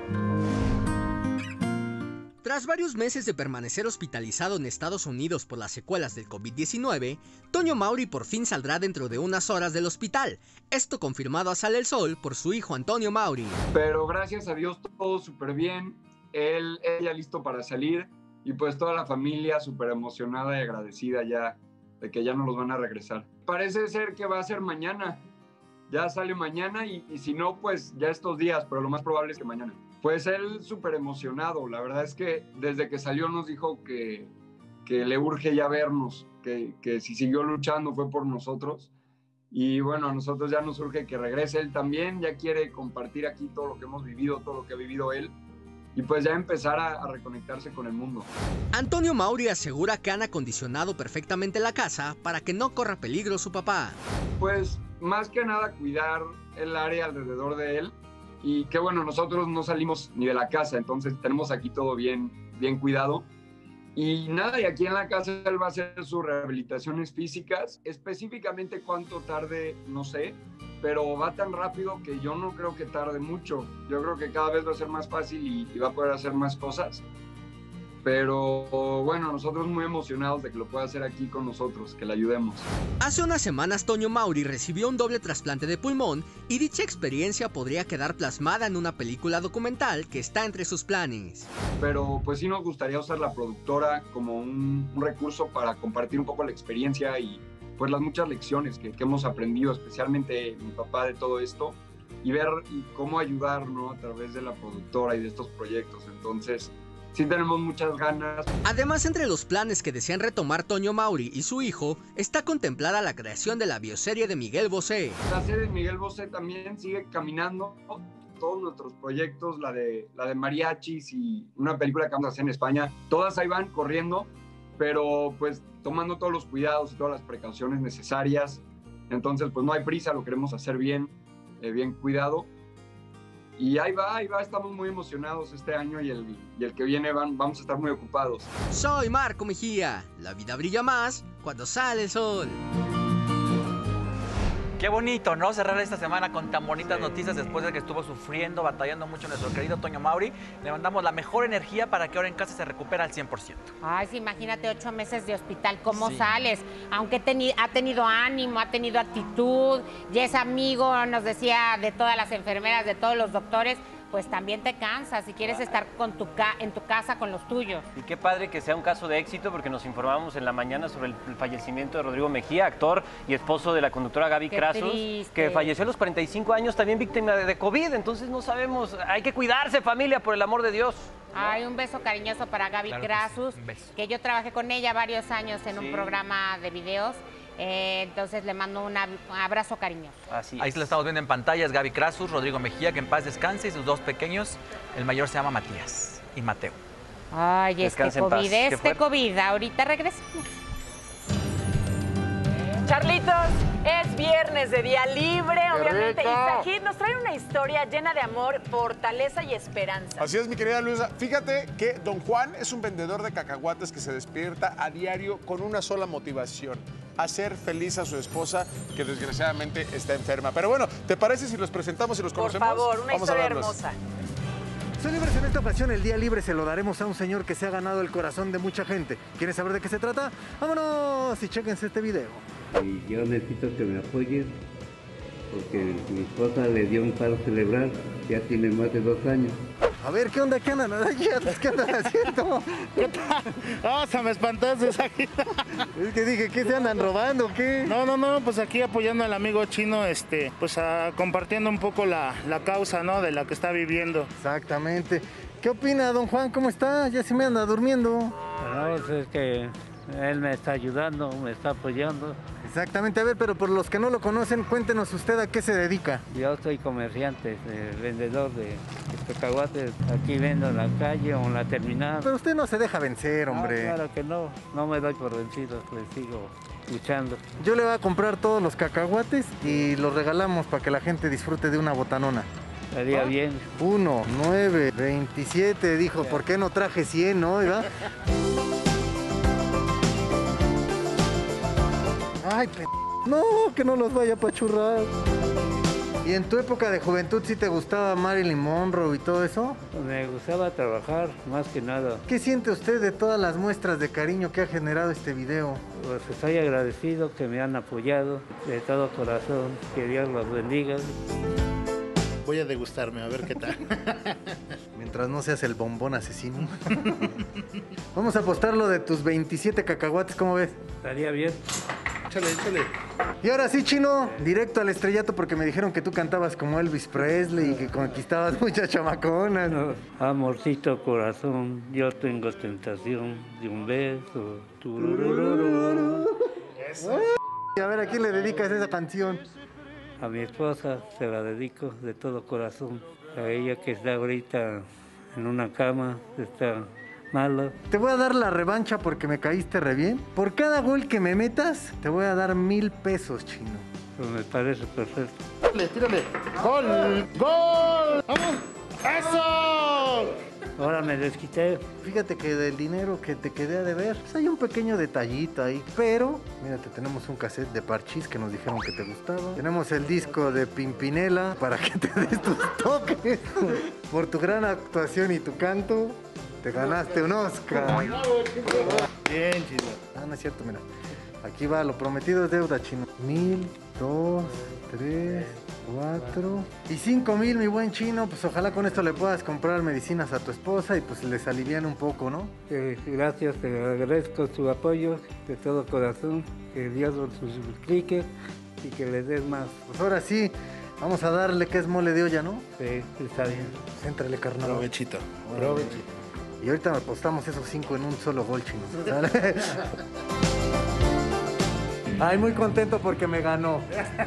Tras varios meses de permanecer hospitalizado en Estados Unidos por las secuelas del COVID-19, Toño Mauri por fin saldrá dentro de unas horas del hospital. Esto confirmado a Sale el Sol por su hijo Antonio Mauri. Pero gracias a Dios todo súper bien, él ya listo para salir y pues toda la familia súper emocionada y agradecida ya de que ya no los van a regresar. Parece ser que va a ser mañana, ya sale mañana y si no pues ya estos días, pero lo más probable es que mañana. Pues él súper emocionado, la verdad es que desde que salió nos dijo que le urge ya vernos, que si siguió luchando fue por nosotros y bueno, a nosotros ya nos urge que regrese él también, ya quiere compartir aquí todo lo que hemos vivido, todo lo que ha vivido él y pues ya empezar a reconectarse con el mundo. Antonio Mauri asegura que han acondicionado perfectamente la casa para que no corra peligro su papá. Pues más que nada cuidar el área alrededor de él. Y que bueno, nosotros no salimos ni de la casa, entonces tenemos aquí todo bien cuidado. Y nada, y aquí en la casa él va a hacer sus rehabilitaciones físicas. Específicamente cuánto tarde, no sé, pero va tan rápido que yo no creo que tarde mucho. Yo creo que cada vez va a ser más fácil y va a poder hacer más cosas. Pero bueno, nosotros muy emocionados de que lo pueda hacer aquí con nosotros, que le ayudemos. Hace unas semanas Toño Mauri recibió un doble trasplante de pulmón y dicha experiencia podría quedar plasmada en una película documental que está entre sus planes. Pero pues sí nos gustaría usar la productora como un recurso para compartir un poco la experiencia y pues las muchas lecciones que hemos aprendido, especialmente mi papá, de todo esto y ver cómo ayudar, ¿no?, a través de la productora y de estos proyectos. Entonces sí tenemos muchas ganas. Además, entre los planes que desean retomar Toño Mauri y su hijo, está contemplada la creación de la bioserie de Miguel Bosé. La serie de Miguel Bosé también sigue caminando. Todos nuestros proyectos, la de mariachis y una película que vamos a hacer en España, todas ahí van corriendo, pero pues tomando todos los cuidados y todas las precauciones necesarias. Entonces, pues no hay prisa, lo queremos hacer bien cuidado. Y ahí va, estamos muy emocionados este año y el que viene vamos a estar muy ocupados. Soy Marco Mejía, la vida brilla más cuando sale el sol. Qué bonito, ¿no? Cerrar esta semana con tan bonitas noticias después de que estuvo sufriendo, batallando mucho nuestro querido Toño Mauri. Le mandamos la mejor energía para que ahora en casa se recupere al 100%. Ay, sí, imagínate 8 meses de hospital, ¿cómo sales? Aunque ha tenido ánimo, ha tenido actitud, ya es amigo, nos decía, de todas las enfermeras, de todos los doctores, pues también te cansas si quieres estar en tu casa con los tuyos. Y qué padre que sea un caso de éxito, porque nos informábamos en la mañana sobre el fallecimiento de Rodrigo Mejía, actor y esposo de la conductora Gaby Krasus, que falleció a los 45 años, también víctima de COVID. Entonces no sabemos, hay que cuidarse, familia, por el amor de Dios. Ay, un beso cariñoso para Gaby Krasus, que yo trabajé con ella varios años en un programa de videos. Entonces le mando un abrazo cariñoso. Ahí se lo estamos viendo en pantalla, es Gaby Krasus, Rodrigo Mejía, que en paz descanse, y sus 2 pequeños. El mayor se llama Matías y Mateo. Ay, COVID, ahorita regresamos. Charlitos, es viernes de día libre, obviamente. Y Sajid nos trae una historia llena de amor, fortaleza y esperanza. Así es, mi querida Luisa. Fíjate que don Juan es un vendedor de cacahuates que se despierta a diario con una sola motivación: hacer feliz a su esposa, que desgraciadamente está enferma. Pero bueno, ¿te parece si los presentamos y los conocemos? Por favor, una historia hermosa. Soy Libres, en esta ocasión el día libre se lo daremos a un señor que se ha ganado el corazón de mucha gente. ¿Quieren saber de qué se trata? ¡Vámonos! Y chéquense este video. Y yo necesito que me apoyen porque mi esposa le dio un paro cerebral, ya tiene más de 2 años. A ver, ¿qué onda? ¿Qué andan? ¿Qué andan haciendo? ¿Qué tal? No, se me espantaste, Sajid. Es que dije, ¿qué se andan robando? ¿Qué? No, pues aquí apoyando al amigo chino, pues compartiendo un poco la causa, ¿no?, de la que está viviendo. Exactamente. ¿Qué opina, don Juan? ¿Cómo está? Ya se me anda durmiendo. No, pues es que él me está ayudando, me está apoyando. Exactamente, a ver, pero por los que no lo conocen, cuéntenos usted a qué se dedica. Yo soy comerciante, vendedor de cacahuates. Aquí vendo en la calle o en la terminal. Pero usted no se deja vencer, hombre. No, claro que no, no me doy por vencido, le sigo luchando. Yo le voy a comprar todos los cacahuates y los regalamos para que la gente disfrute de una botanona. Estaría bien. 1, 9, 27, dijo, ¿por qué no traje 100, no? ¿Verdad? Ay, no, que no los vaya a apachurrar. ¿Y en tu época de juventud sí te gustaba Marilyn Monroe y todo eso? Me gustaba trabajar, más que nada. ¿Qué siente usted de todas las muestras de cariño que ha generado este video? Pues estoy agradecido que me han apoyado de todo corazón. Que Dios los bendiga. Voy a degustarme, a ver qué tal. Mientras no seas el bombón asesino. Vamos a apostar lo de tus 27 cacahuates, ¿cómo ves? Estaría bien. Échale, échale. Y ahora sí, Chino, directo al estrellato porque me dijeron que tú cantabas como Elvis Presley y que conquistabas muchas chamaconas. No, amorcito corazón, yo tengo tentación de un beso. Tururururu. Eso. Y a ver, ¿a quién le dedicas esa canción? A mi esposa se la dedico de todo corazón. A ella que está ahorita en una cama, está mala. Te voy a dar la revancha porque me caíste re bien. Por cada gol que me metas, te voy a dar 1,000 pesos, Chino. Pues me parece perfecto. Tírale, tírale. ¡Gol! ¡Gol! ¡Vamos! ¡Eso! Ahora me desquité. Fíjate que del dinero que te quedé a deber, pues hay un pequeño detallito ahí. Pero, mírate, tenemos un cassette de Parchís que nos dijeron que te gustaba. Tenemos el disco de Pimpinela para que te des tus toques. Por tu gran actuación y tu canto, te ganaste un Oscar. Bien, Chino. Ah, no es cierto, mira. Aquí va, lo prometido es deuda, Chino. 1,000, 2, 3, 4 y 5,000, mi buen Chino. Pues ojalá con esto le puedas comprar medicinas a tu esposa y pues les alivian un poco, ¿no? Gracias, te agradezco tu apoyo de todo corazón. Que Dios los multiplique y que les des más. Pues ahora sí, vamos a darle que es mole de olla, ¿no? Sí, está bien. Pues éntrale, carnal. Provechito. Provechito. Y ahorita apostamos esos 5 en un solo gol, Chino. ¿Sale? Ay, muy contento porque me ganó.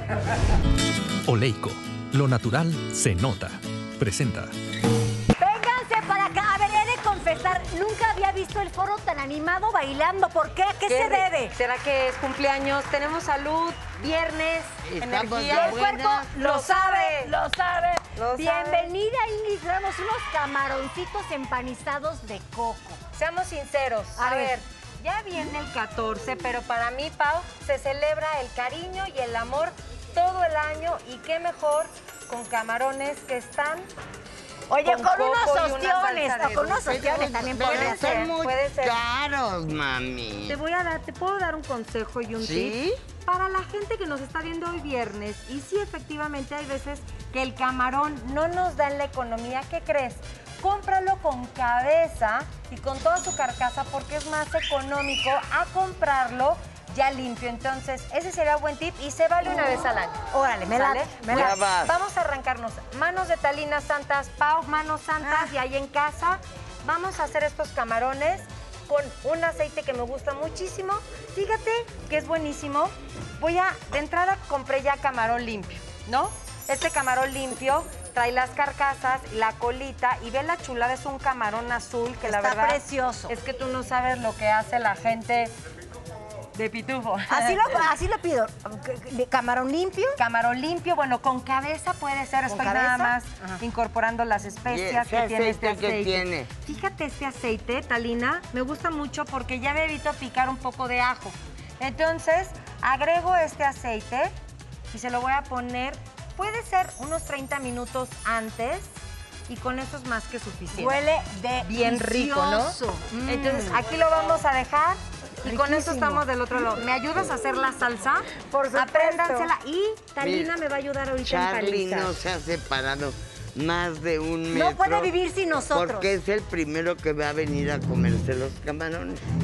Oleico, lo natural se nota. Presenta. Vénganse para acá. A ver, he de confesar, nunca había visto el foro tan animado bailando. ¿Por qué? ¿A qué se debe? ¿Será que es cumpleaños? Tenemos salud, viernes, energía. El cuerpo lo sabe, lo sabe. Lo Bienvenida, Ingrid. Tenemos unos camaroncitos empanizados de coco. Seamos sinceros. A ver, ya viene el 14, pero para mí, Pau, se celebra el cariño y el amor todo el año. Y qué mejor con camarones que están... Oye, con coco unos y una ostiones, salsa de con unos dulce. ostiones también podría Son ser. muy Puede ser. caros, mami. Te puedo dar un consejo y un tip para la gente que nos está viendo hoy viernes. Y sí, efectivamente, hay veces que el camarón no nos da en la economía. ¿Qué crees? Cómpralo con cabeza y con toda su carcasa porque es más económico a comprarlo ya limpio. Entonces, ese sería buen tip y se vale una vez al año. Órale, me ¿Sale? late. Vamos a arrancarnos. Manos de Talinas Santas, Pau, manos santas y ahí en casa. Vamos a hacer estos camarones con un aceite que me gusta muchísimo. Fíjate que es buenísimo. De entrada compré ya camarón limpio, ¿no? Este camarón limpio trae las carcasas, la colita y ve la chulada, es un camarón azul que la verdad... Está precioso. Es que tú no sabes lo que hace la gente de Pitufo. Así lo pido. ¿Camarón limpio? Camarón limpio, bueno, con cabeza puede ser. Estoy nada más incorporando las especias que tiene este aceite. Fíjate este aceite, Talina, me gusta mucho porque ya me evito picar un poco de ajo. Entonces, agrego este aceite y se lo voy a poner, puede ser unos 30 minutos antes. Y con eso es más que suficiente. Huele bien rico, ¿no? Entonces, aquí lo vamos a dejar. Y con eso estamos del otro lado. ¿Me ayudas a hacer la salsa? Por supuesto. Apréndansela. Y Talina me va a ayudar ahorita Charlie en no se ha separado más de un metro. No puede vivir sin nosotros. Porque es el primero que va a venir a comerse los camarones.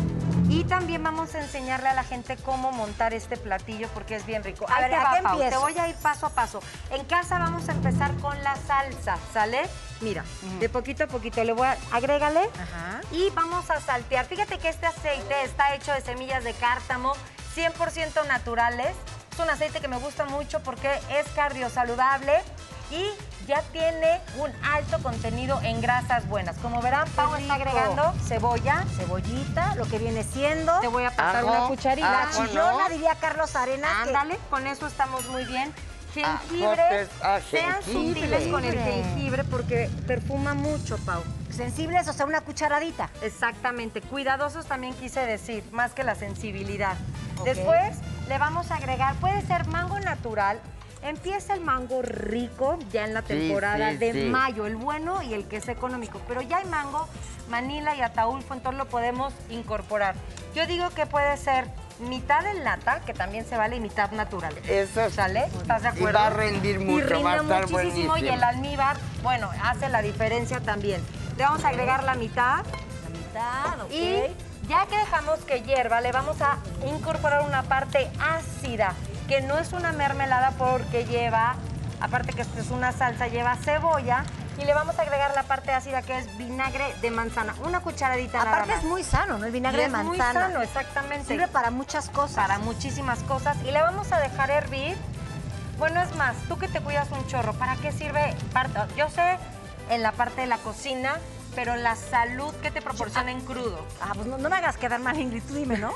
Y también vamos a enseñarle a la gente cómo montar este platillo porque es bien rico. A Ahí ver, te va, ¿a qué Pau? empiezo? Te voy a ir paso a paso. En casa vamos a empezar con la salsa, ¿sale? Mira, de poquito a poquito le voy a... Agrégale y vamos a saltear. Fíjate que este aceite está hecho de semillas de cártamo, 100% naturales. Es un aceite que me gusta mucho porque es cardiosaludable y ya tiene un alto contenido en grasas buenas. Como verán, Pau está agregando cebolla, cebollita, lo que viene siendo. Te voy a pasar una cucharita. La chillona, diría Carlos Arenas. Ándale, con eso estamos muy bien. Jengibre, sean sutiles con el jengibre porque perfuma mucho, Pau. Sensibles, o sea, una cucharadita. Exactamente, cuidadosos también quise decir, más que la sensibilidad. Ok. Después le vamos a agregar, puede ser mango natural. Empieza el mango rico ya en la temporada de mayo, el bueno y el que es económico. Pero ya hay mango, Manila y Ataulfo, entonces lo podemos incorporar. Yo digo que puede ser mitad en lata, que también se vale, y mitad natural. Eso ¿Sale? ¿Estás de acuerdo? Y va a rendir mucho, va a estar muchísimo buenísimo. y el almíbar, bueno, hace la diferencia también. Le vamos a agregar la mitad. La mitad, ok. Y ya que dejamos que hierva, le vamos a incorporar una parte ácida, que no es una mermelada porque lleva, aparte que esto es una salsa, lleva cebolla. Y le vamos a agregar la parte ácida que es vinagre de manzana. Una cucharadita nada más. Aparte es muy sano, ¿no? El vinagre de manzana. Es muy sano, exactamente. Sirve para muchas cosas. Para muchísimas cosas. Y le vamos a dejar hervir. Bueno, es más, tú que te cuidas un chorro, ¿para qué sirve? Yo sé en la parte de la cocina, pero la salud que te proporciona en crudo. Pues no me hagas quedar mal, Ingrid, tú dime, ¿no?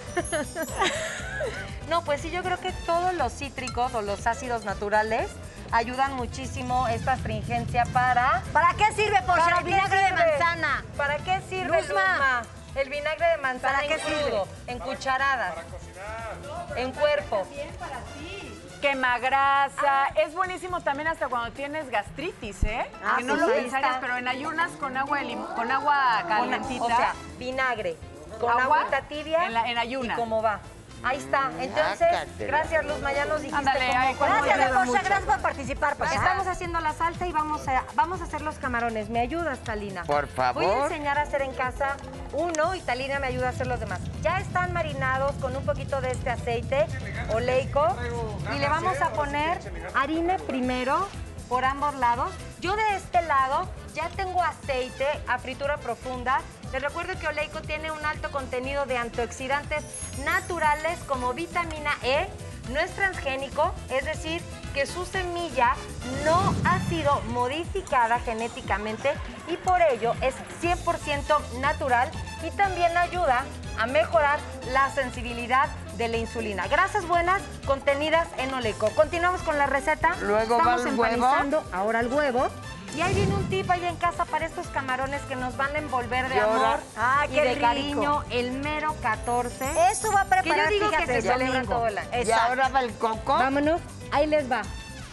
No, pues sí, yo creo que todos los cítricos o los ácidos naturales ayudan muchísimo esta astringencia para... ¿Para qué sirve, Porcia, el vinagre de manzana? ¿Para qué sirve, Luzma? El vinagre de manzana ¿Para qué en crudo, sirve? en cucharadas, Para cocinar. en cuerpo. Quema grasa. Es buenísimo también hasta cuando tienes gastritis, ¿eh? Que no pues lo ahí pensarías, está. pero en ayunas con agua, con agua calentita. O sea, vinagre con agüita tibia en ayunas. y cómo va. Ahí está. Entonces, Sácatela. gracias, Luzma, ya nos dijiste Ándale, ay, cómo. cómo Gracias, ayuda mucho. gracias por participar. Estamos haciendo la salsa y vamos a hacer los camarones. ¿Me ayudas, Talina? Por favor. Voy a enseñar a hacer en casa uno y Talina me ayuda a hacer los demás. Ya están marinados con un poquito de este aceite oleico y le vamos a poner harina primero por ambos lados. Yo de este lado ya tengo aceite a fritura profunda. Les recuerdo que oleico tiene un alto contenido de antioxidantes naturales como vitamina E. No es transgénico, es decir, que su semilla no ha sido modificada genéticamente y por ello es 100% natural y también ayuda a mejorar la sensibilidad de la insulina. Grasas buenas contenidas en oleico. Continuamos con la receta. Luego va Estamos el huevo. empanizando ahora el huevo. Y ahí viene un tip ahí en casa para estos camarones que nos van a envolver de Y ahora- amor Ay, y qué de rico. cariño el mero 14. Eso va a preparar, que yo digo fíjate, que se el celebra domingo. todo el año. Y ahora va el coco. Vámonos, ahí les va.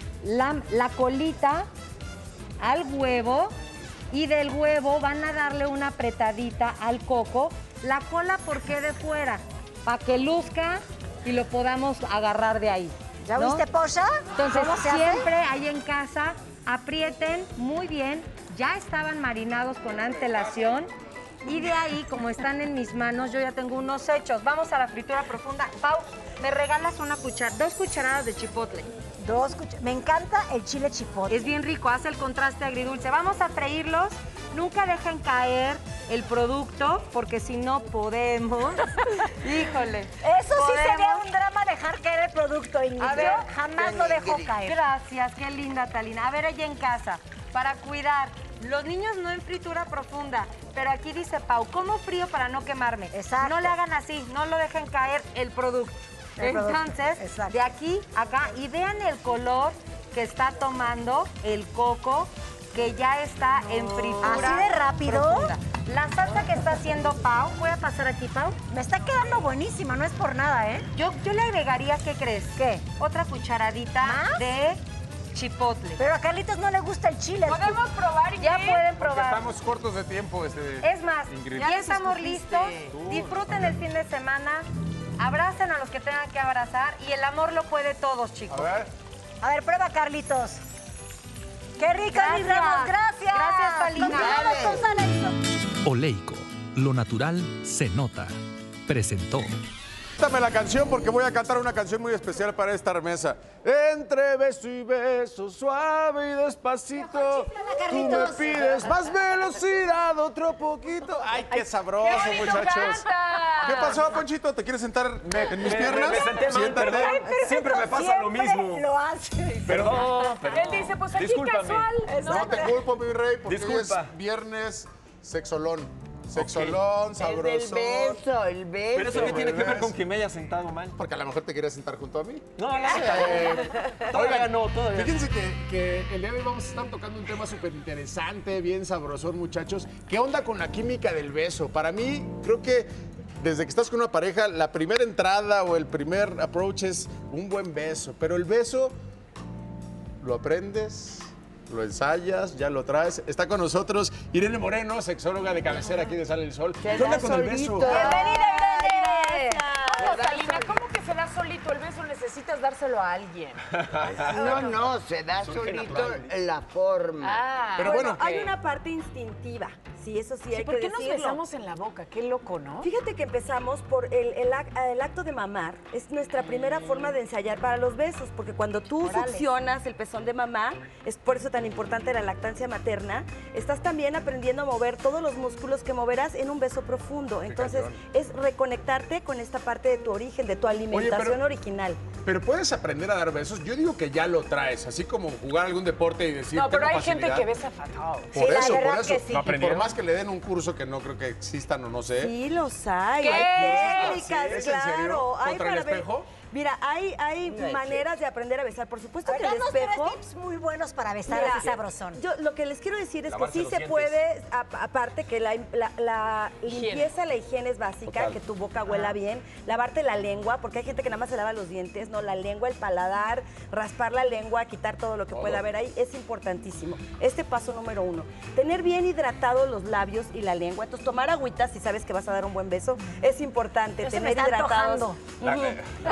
La colita al huevo y del huevo van a darle una apretadita al coco. La cola, ¿por qué de fuera? Para que luzca y lo podamos agarrar de ahí. ¿Ya ¿no? viste, Porcia? Entonces, ¿Cómo se hace? siempre ahí en casa, aprieten muy bien. Ya estaban marinados con antelación. Y de ahí, como están en mis manos, yo ya tengo unos hechos. Vamos a la fritura profunda. Pau, ¿me regalas dos cucharadas de chipotle? Me encanta el chile chipotle. Es bien rico, hace el contraste agridulce. Vamos a freírlos. Nunca dejen caer el producto, porque si no podemos. Híjole. Eso sí sería un drama dejar caer el producto, Ingrid. A ver, Yo jamás lo dejo caer. Gracias, qué linda, Talina. A ver, ella en casa, para cuidar. Los niños no en fritura profunda, pero aquí dice Pau, ¿cómo frío para no quemarme? Exacto. No le hagan así, no lo dejen caer el producto. Entonces, de aquí a acá, y vean el color que está tomando el coco, que ya está en fritura. ¿Así de rápido? profunda. La salsa que está haciendo Pau, voy a pasar aquí, Pau. Me está quedando buenísima, no es por nada, ¿eh? Yo le agregaría, ¿qué crees? ¿Qué? Otra cucharadita de chipotle. Pero a Carlitos no le gusta el chile. ¿Podemos probar, Ingrid? Ya pueden Porque probar. estamos cortos de tiempo. Es más, Ingrid. ya estamos escupiste. listos. Disfruten el fin de semana. Abracen a los que tengan que abrazar. Y el amor lo puede todos, chicos. A ver, prueba, Carlitos. ¡Qué rico, Gracias. Ingrid Ramos! ¡Gracias! Gracias, Talina. Continuamos con Sala y Oleico. Lo natural se nota. presentó. Cántame la canción porque voy a cantar una canción muy especial para esta mesa. Entre beso y beso, suave y despacito, tú me pides más velocidad, otro poquito. ¡Ay, qué sabroso, muchachos! ¿Qué pasó, Ponchito? ¿Te quieres sentar en mis piernas? Me senté mal, perdón. Siempre me pasa lo mismo. Lo hace. Perdón. Él dice, pues aquí Discúlpame. casual. No te culpo, mi rey, porque Disculpa. hoy es viernes sexolón. Sexolón, sabroso. El beso. Pero eso qué tiene que ver con que me haya sentado mal. Porque a lo mejor te querías sentar junto a mí. No, todavía no, todavía. Fíjense que el día de hoy vamos a estar tocando un tema súper interesante, bien sabrosón, muchachos. ¿Qué onda con la química del beso? Para mí, creo que desde que estás con una pareja, la primera entrada o el primer approach es un buen beso. Pero el beso lo aprendes, lo ensayas, ya lo traes. Está con nosotros Irene Moreno, sexóloga de cabecera aquí de Sale el Sol. ¿Qué onda con el beso? ¡Bienvenida, Irene! Vamos, Salina, ¿cómo que se da solito el beso? Necesitas dárselo a alguien. No, se da solito la forma. Pero bueno, hay una parte instintiva. Sí, eso sí, hay ¿por que qué nos decirlo. besamos en la boca? Qué loco, ¿no? Fíjate que empezamos por el acto de mamar. Es nuestra primera forma de ensayar para los besos, porque cuando tú succionas el pezón de mamá, es por eso tan importante la lactancia materna, estás también aprendiendo a mover todos los músculos que moverás en un beso profundo. Entonces, es reconectarte con esta parte de tu origen, de tu alimentación original. Pero puedes aprender a dar besos. Yo digo que ya lo traes, así como jugar algún deporte y decir. No, pero tengo hay gente facilidad. que besa fatal. Por Sí, eso, la verdad por eso. que sí. Y por más que le den un curso que no creo que existan o no sé. Sí, los hay. ¿Qué? Hay técnicas, ¿Es en serio? claro. Hay ¿Contra el para ver- espejo? Mira, hay maneras de aprender a besar. Por supuesto que el Danos espejo... 3 tips muy buenos para besar Mira, así sabrosón. Yo lo que les quiero decir es que Lavarse sí los se dientes. puede, aparte que la limpieza, la higiene es básica, Total. que tu boca huela bien, lavarte la lengua, porque hay gente que nada más se lava los dientes, no, la lengua, el paladar, raspar la lengua, quitar todo lo que pueda haber ahí, es importantísimo. Este paso número 1, tener bien hidratados los labios y la lengua, entonces tomar agüita si sabes que vas a dar un buen beso, es importante, Ya se me tener está hidratados. antojando.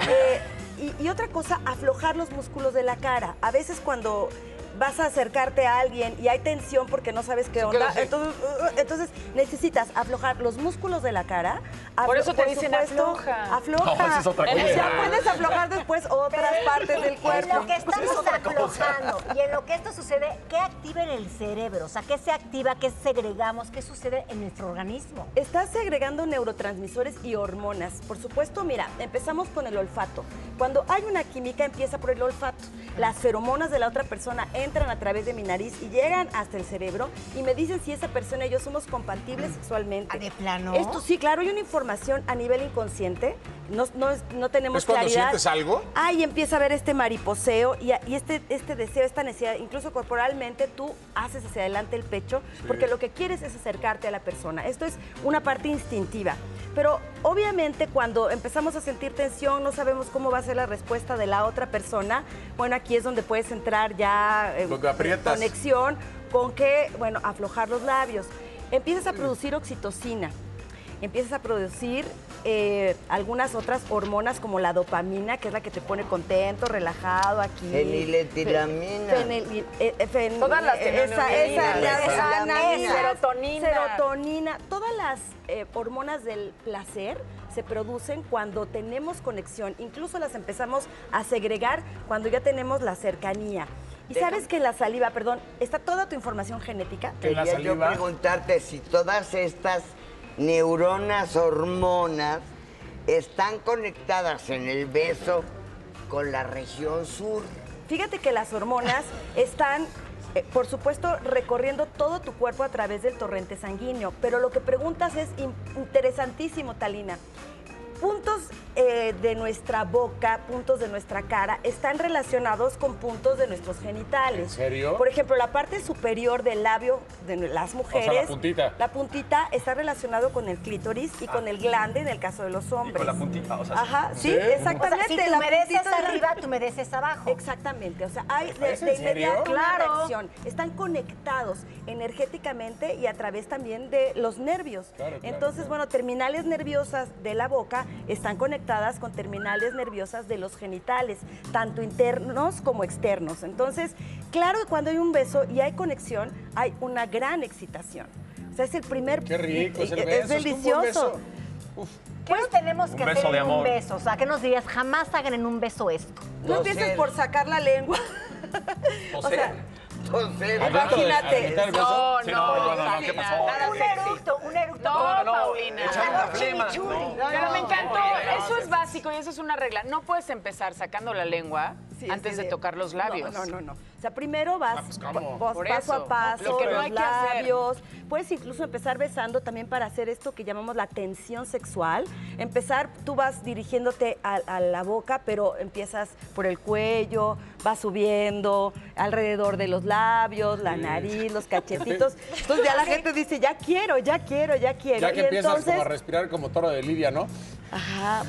Y otra cosa, aflojar los músculos de la cara. A veces cuando vas a acercarte a alguien y hay tensión porque no sabes qué onda, entonces necesitas aflojar los músculos de la cara. Por eso te dicen afloja. Afloja. No, esa es otra cosa. Ya puedes aflojar después otras partes del En cuerpo. lo que estamos aflojando y en lo que esto sucede, ¿qué activa en el cerebro? O sea, ¿qué se activa? ¿Qué segregamos? ¿Qué sucede en nuestro organismo? Estás segregando neurotransmisores y hormonas. Por supuesto, mira, empezamos con el olfato. Cuando hay una química, empieza por el olfato. Las feromonas de la otra persona entran a través de mi nariz y llegan hasta el cerebro y me dicen si esa persona y yo somos compatibles sexualmente. ¿De plano? Esto sí, claro, hay una información a nivel inconsciente. No tenemos ¿Es cuando claridad. sientes algo? Ahí empieza a haber este mariposeo y este deseo, esta necesidad, incluso corporalmente tú haces hacia adelante el pecho porque lo que quieres es acercarte a la persona. Esto es una parte instintiva. Pero obviamente cuando empezamos a sentir tensión, no sabemos cómo va a ser la respuesta de la otra persona. Bueno, aquí es donde puedes entrar ya en Donde aprietas. conexión con que, bueno, aflojar los labios. Empiezas a producir oxitocina. Empiezas a producir algunas otras hormonas como la dopamina, que es la que te pone contento, relajado aquí. Feniletilamina. Todas las serotonina. Todas las hormonas del placer se producen cuando tenemos conexión. Incluso las empezamos a segregar cuando ya tenemos la cercanía. Y sabes que en la saliva, perdón, está toda tu información genética. Quería yo preguntarte si todas estas neuronas, hormonas, están conectadas en el beso con la región sur. Fíjate que las hormonas están, por supuesto, recorriendo todo tu cuerpo a través del torrente sanguíneo. Pero lo que preguntas es interesantísimo, Talina. Puntos de nuestra boca, puntos de nuestra cara, están relacionados con puntos de nuestros genitales. ¿En serio? Por ejemplo, la parte superior del labio de las mujeres. O sea, la puntita. La puntita está relacionado con el clítoris y con el glande en el caso de los hombres. Con la puntita, o sea, Ajá, sí, ¿sí? exactamente. O sea, si tú la mereces puntita de la- arriba, tú mereces abajo. Exactamente, o sea, hay ¿Es de en serio? inmediato una Claro. reacción. Están conectados energéticamente y a través también de los nervios. Claro, Entonces, bueno, terminales nerviosas de la boca están conectadas con terminales nerviosas de los genitales, tanto internos como externos. Entonces, claro que cuando hay un beso y hay conexión, hay una gran excitación. O sea, es el primer... Qué rico es el beso. Es un buen delicioso. beso. Uf. Pues tenemos que Un beso hacer de en un amor. beso. O sea, ¿qué nos dirías? Jamás hagan en un beso esto. No empieces por sacar la lengua. O sea, imagínate. No, Sí, no, ¿qué pasó? Un eructo. No, no, Paulina. echar una flema. Pero me encantó. Eso es básico y eso es una regla. No puedes empezar sacando la lengua antes de tocar los labios. No. O sea, primero vas Por paso eso. a paso, Lo que no los hay que hacer. labios. Puedes incluso empezar besando también para hacer esto que llamamos la tensión sexual. Empezar, tú vas dirigiéndote a la boca, pero empiezas por el cuello, vas subiendo alrededor de los labios, la nariz, los cachetitos. Entonces ya la gente dice, ya quiero. Ya que y empiezas entonces, como a respirar como toro de Lidia, ¿no? ajá,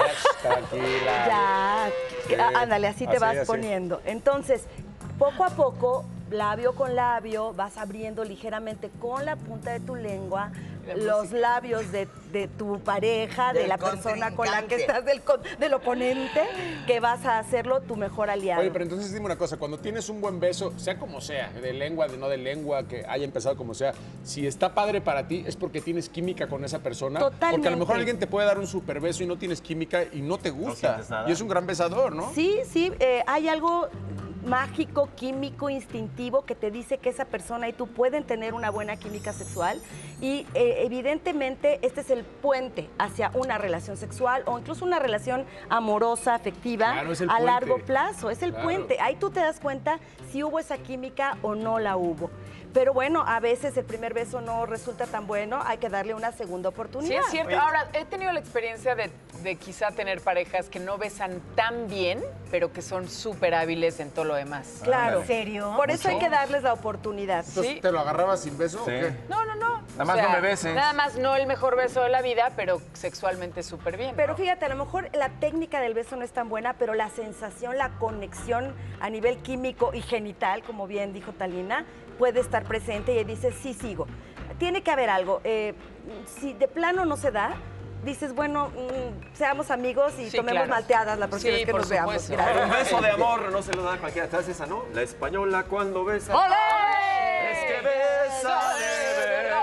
Tranquila. ya, Sí. ándale, así te Así, vas así. poniendo. Entonces, poco a poco, labio con labio, vas abriendo ligeramente con la punta de tu lengua los labios de tu pareja, de Del la persona con la que contrincante. estás, del oponente, que vas a hacerlo tu mejor aliado. Oye, pero entonces dime una cosa, cuando tienes un buen beso, sea como sea, de lengua, de no de lengua, que haya empezado como sea, si está padre para ti, es porque tienes química con esa persona. Totalmente. Porque a lo mejor alguien te puede dar un super beso y no tienes química y no te gusta. sientes nada. Y es un gran besador, ¿no? Sí, hay algo mágico, químico, instintivo que te dice que esa persona y tú pueden tener una buena química sexual y evidentemente este es el puente hacia una relación sexual o incluso una relación amorosa, afectiva, Claro, es el a puente. largo plazo. Es el Claro. puente. Ahí tú te das cuenta si hubo esa química o no la hubo. Pero bueno, a veces el primer beso no resulta tan bueno, hay que darle una segunda Sí, oportunidad. es cierto. Ahora, he tenido la experiencia de quizá tener parejas que no besan tan bien, pero que son súper hábiles en todo lo demás. Claro. ¿En serio? Por eso hay que darles la oportunidad. Entonces, ¿te lo agarrabas sin beso o qué? No. Nada más no me beses. Nada más no el mejor beso de la vida, pero sexualmente súper bien. Pero fíjate, a lo mejor la técnica del beso no es tan buena, pero la sensación, la conexión a nivel químico y genital, como bien dijo Talina, puede estar presente y dices, sí, sigo. Tiene que haber algo. Si de plano no se da, dices, bueno, seamos amigos y Sí, tomemos claro. malteadas la próxima vez que por nos veamos. supuesto. Gracias. Un beso de amor no se lo da a cualquiera. ¿Te haces esa, no? La española cuando besa. ¡Olé! Es que besa de verdad.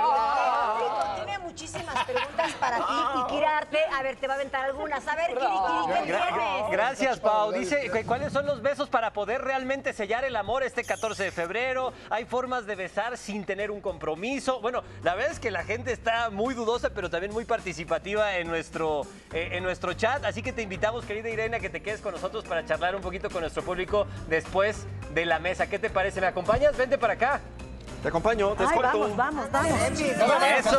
Tiene muchísimas preguntas para ti y quiere darte, a ver, te va a aventar algunas. A ver, Kiri, ¿qué tienes? Gracias, Pau. Dice, ¿cuáles son los besos para poder realmente sellar el amor este 14 de febrero? ¿Hay formas de besar sin tener un compromiso? Bueno, la verdad es que la gente está muy dudosa, pero también muy participativa en nuestro chat. Así que te invitamos, querida Irene, a que te quedes con nosotros para charlar un poquito con nuestro público después de la mesa. ¿Qué te parece? ¿Me acompañas? Vente para acá. Te acompaño, te Ay, escolto. vamos. Eso.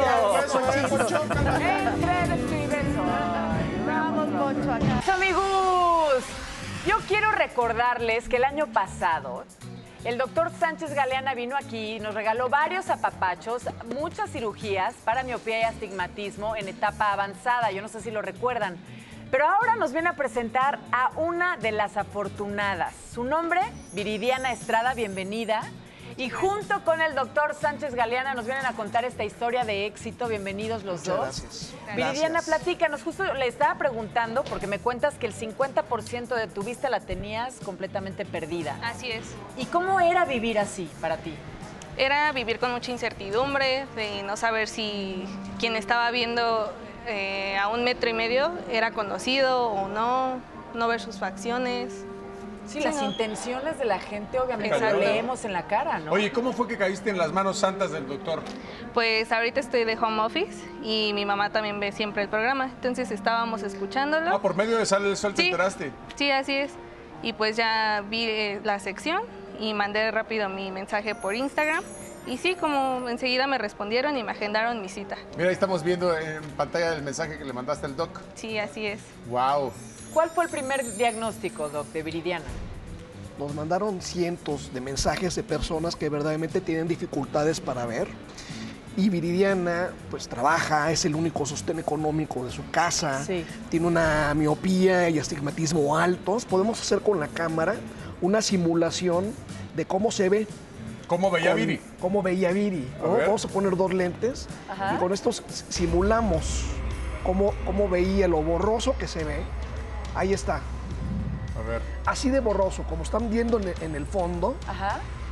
Vamos, Poncho, acá. Amigos, yo quiero recordarles que el año pasado el doctor Sánchez Galeana vino aquí y nos regaló varios apapachos, muchas cirugías para miopía y astigmatismo en etapa avanzada. Yo no sé si lo recuerdan. Pero ahora nos viene a presentar a una de las afortunadas. Su nombre, Viridiana Estrada, bienvenida. Y junto con el doctor Sánchez Galeana nos vienen a contar esta historia de éxito. Bienvenidos los dos. Gracias. Viridiana, platícanos. Justo le estaba preguntando, porque me cuentas que el 50% de tu vista la tenías completamente perdida. Así es. ¿Y cómo era vivir así para ti? Era vivir con mucha incertidumbre, de no saber si quien estaba viendo a 1,5 metros era conocido o no ver sus facciones. Sí, las intenciones de la gente obviamente Exacto. lo leemos en la cara, ¿no? Oye, ¿cómo fue que caíste en las manos santas del doctor? Pues ahorita estoy de home office y mi mamá también ve siempre el programa, entonces estábamos escuchándolo. Ah, por medio de Sale el Sol te Sí. enteraste. Sí, así es. Y pues ya vi la sección y mandé rápido mi mensaje por Instagram. Y sí, como enseguida me respondieron y me agendaron mi cita. Mira, ahí estamos viendo en pantalla el mensaje que le mandaste al doc. Sí, así es. Wow. ¿Cuál fue el primer diagnóstico, doc, de Viridiana? Nos mandaron cientos de mensajes de personas que verdaderamente tienen dificultades para ver. Y Viridiana, pues trabaja, es el único sostén económico de su casa, tiene una miopía y astigmatismo altos. Podemos hacer con la cámara una simulación de cómo se ve. ¿Cómo veía Viri? ¿Cómo veía Viri? A ver. Vamos a poner 2 lentes Ajá. y con esto simulamos cómo veía lo borroso que se ve. Ahí está. A ver. Así de borroso, como están viendo en el fondo. Ajá.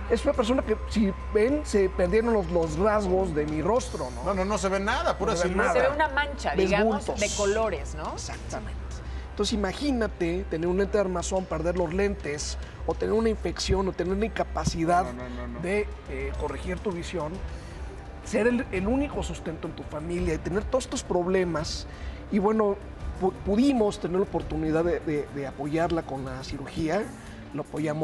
Es una persona que, si ven, se perdieron los rasgos de mi rostro, ¿no? No se ve nada, pura silueta. Se ve una mancha, Ves digamos, bultos. de colores, ¿no? Exactamente. Entonces imagínate tener un lente de armazón, perder los lentes, o tener una infección, o tener una incapacidad de corregir tu visión, ser el único sustento en tu familia y tener todos estos problemas. Y bueno, pudimos tener la oportunidad de apoyarla con la cirugía. La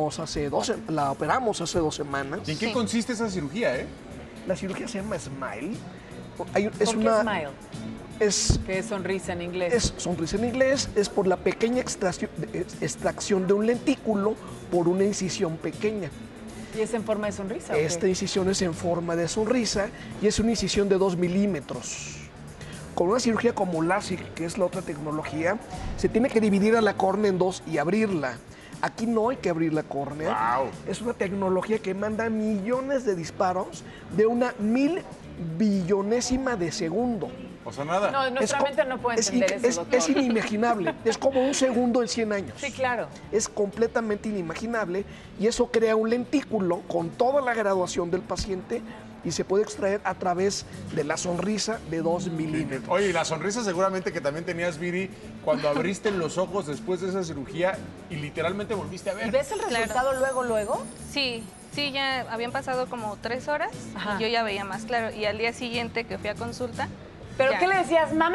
operamos hace 2 semanas. ¿Y en qué consiste esa cirugía, La cirugía se llama Smile. ¿Por qué Smile? ¿Qué es sonrisa en inglés? Es sonrisa en inglés, es por la pequeña extracción de un lentículo por una incisión pequeña. ¿Y es en forma de sonrisa? Esta incisión es en forma de sonrisa y es una incisión de 2 milímetros. Con una cirugía como LASIK, que es la otra tecnología, se tiene que dividir a la córnea en 2 y abrirla. Aquí no hay que abrir la córnea. Wow. Es una tecnología que manda millones de disparos de una 1000 billonésima de segundo. O sea, nada. No, nuestra mente no puede entender eso, doctor. Es inimaginable. Es como un segundo en 100 años. Sí, claro. Es completamente inimaginable y eso crea un lentículo con toda la graduación del paciente y se puede extraer a través de la sonrisa de 2 milímetros. Oye, y la sonrisa seguramente que también tenías, Viri, cuando abriste los ojos después de esa cirugía y literalmente volviste a ver. ¿Y ves el resultado luego? Sí, ya habían pasado como 3 horas y yo ya veía más claro. Y al día siguiente que fui a consulta... ¿Pero ya. qué le decías? ¡Mamá!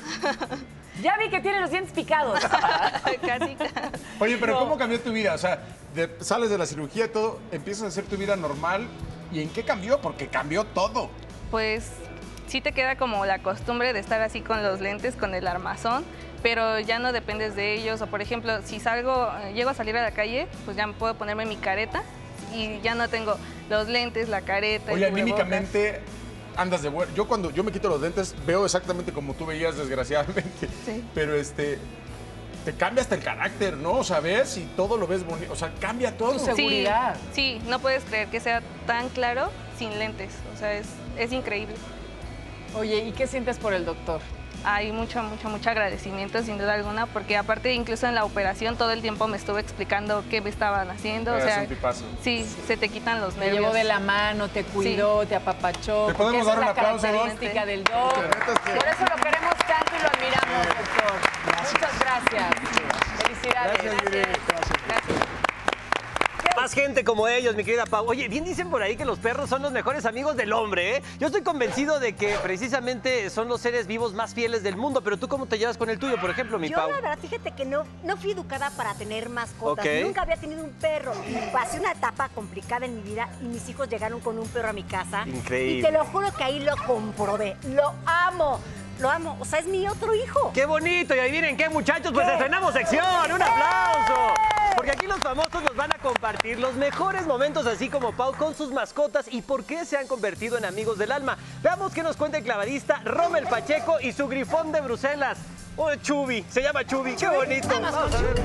Ya vi que tiene los dientes picados. Casi. Oye, pero ¿cómo cambió tu vida? O sea, sales de la cirugía y todo, empiezas a hacer tu vida normal. ¿Y en qué cambió? Porque cambió todo. Pues sí te queda como la costumbre de estar así con los lentes, con el armazón, pero ya no dependes de ellos. O por ejemplo, si llego a salir a la calle, pues ya puedo ponerme mi careta y ya no tengo los lentes, la careta. Oye, el cubrebocas. anímicamente andas de vuelta. Yo cuando yo me quito los lentes veo exactamente como tú veías, desgraciadamente. Sí. Pero te cambia hasta el carácter, ¿no? O sea, ves y todo lo ves bonito. O sea, cambia todo. Tu seguridad. Sí, no puedes creer que sea tan claro sin lentes. O sea, es increíble. Oye, ¿y qué sientes por el doctor? Hay mucho agradecimiento, sin duda alguna, porque aparte incluso en la operación todo el tiempo me estuvo explicando qué me estaban haciendo. O sea, un tipazo. Sí, se te quitan los Te nervios. llevó de la mano, te cuidó, te apapachó. ¿Te podemos dar un aplauso? Esa es la característica del doc. Por eso lo queremos tanto y lo admiramos, doctor. Muchas gracias. Felicidades. Gracias, Mire. Gracias. Más gente como ellos, mi querida Pau. Oye, bien dicen por ahí que los perros son los mejores amigos del hombre, ¿eh? Yo estoy convencido de que precisamente son los seres vivos más fieles del mundo, pero ¿tú cómo te llevas con el tuyo, por ejemplo, mi Pau? Yo, la verdad, fíjate que no fui educada para tener mascotas. Ok. Nunca había tenido un perro. Pasé una etapa complicada en mi vida y mis hijos llegaron con un perro a mi casa. Increíble. Y te lo juro que ahí lo comprobé. Lo amo. Lo amo. O sea, es mi otro hijo. ¡Qué bonito! Y ahí miren qué, muchachos, pues estrenamos sección. ¡Un aplauso! Porque aquí los famosos nos van a compartir los mejores momentos, así como Pau, con sus mascotas y por qué se han convertido en amigos del alma. Veamos qué nos cuenta el clavadista Rommel Pacheco y su grifón de Bruselas. ¡Oh, Chubi! Se llama Chubi. ¡Qué bonito! Vamos a ver.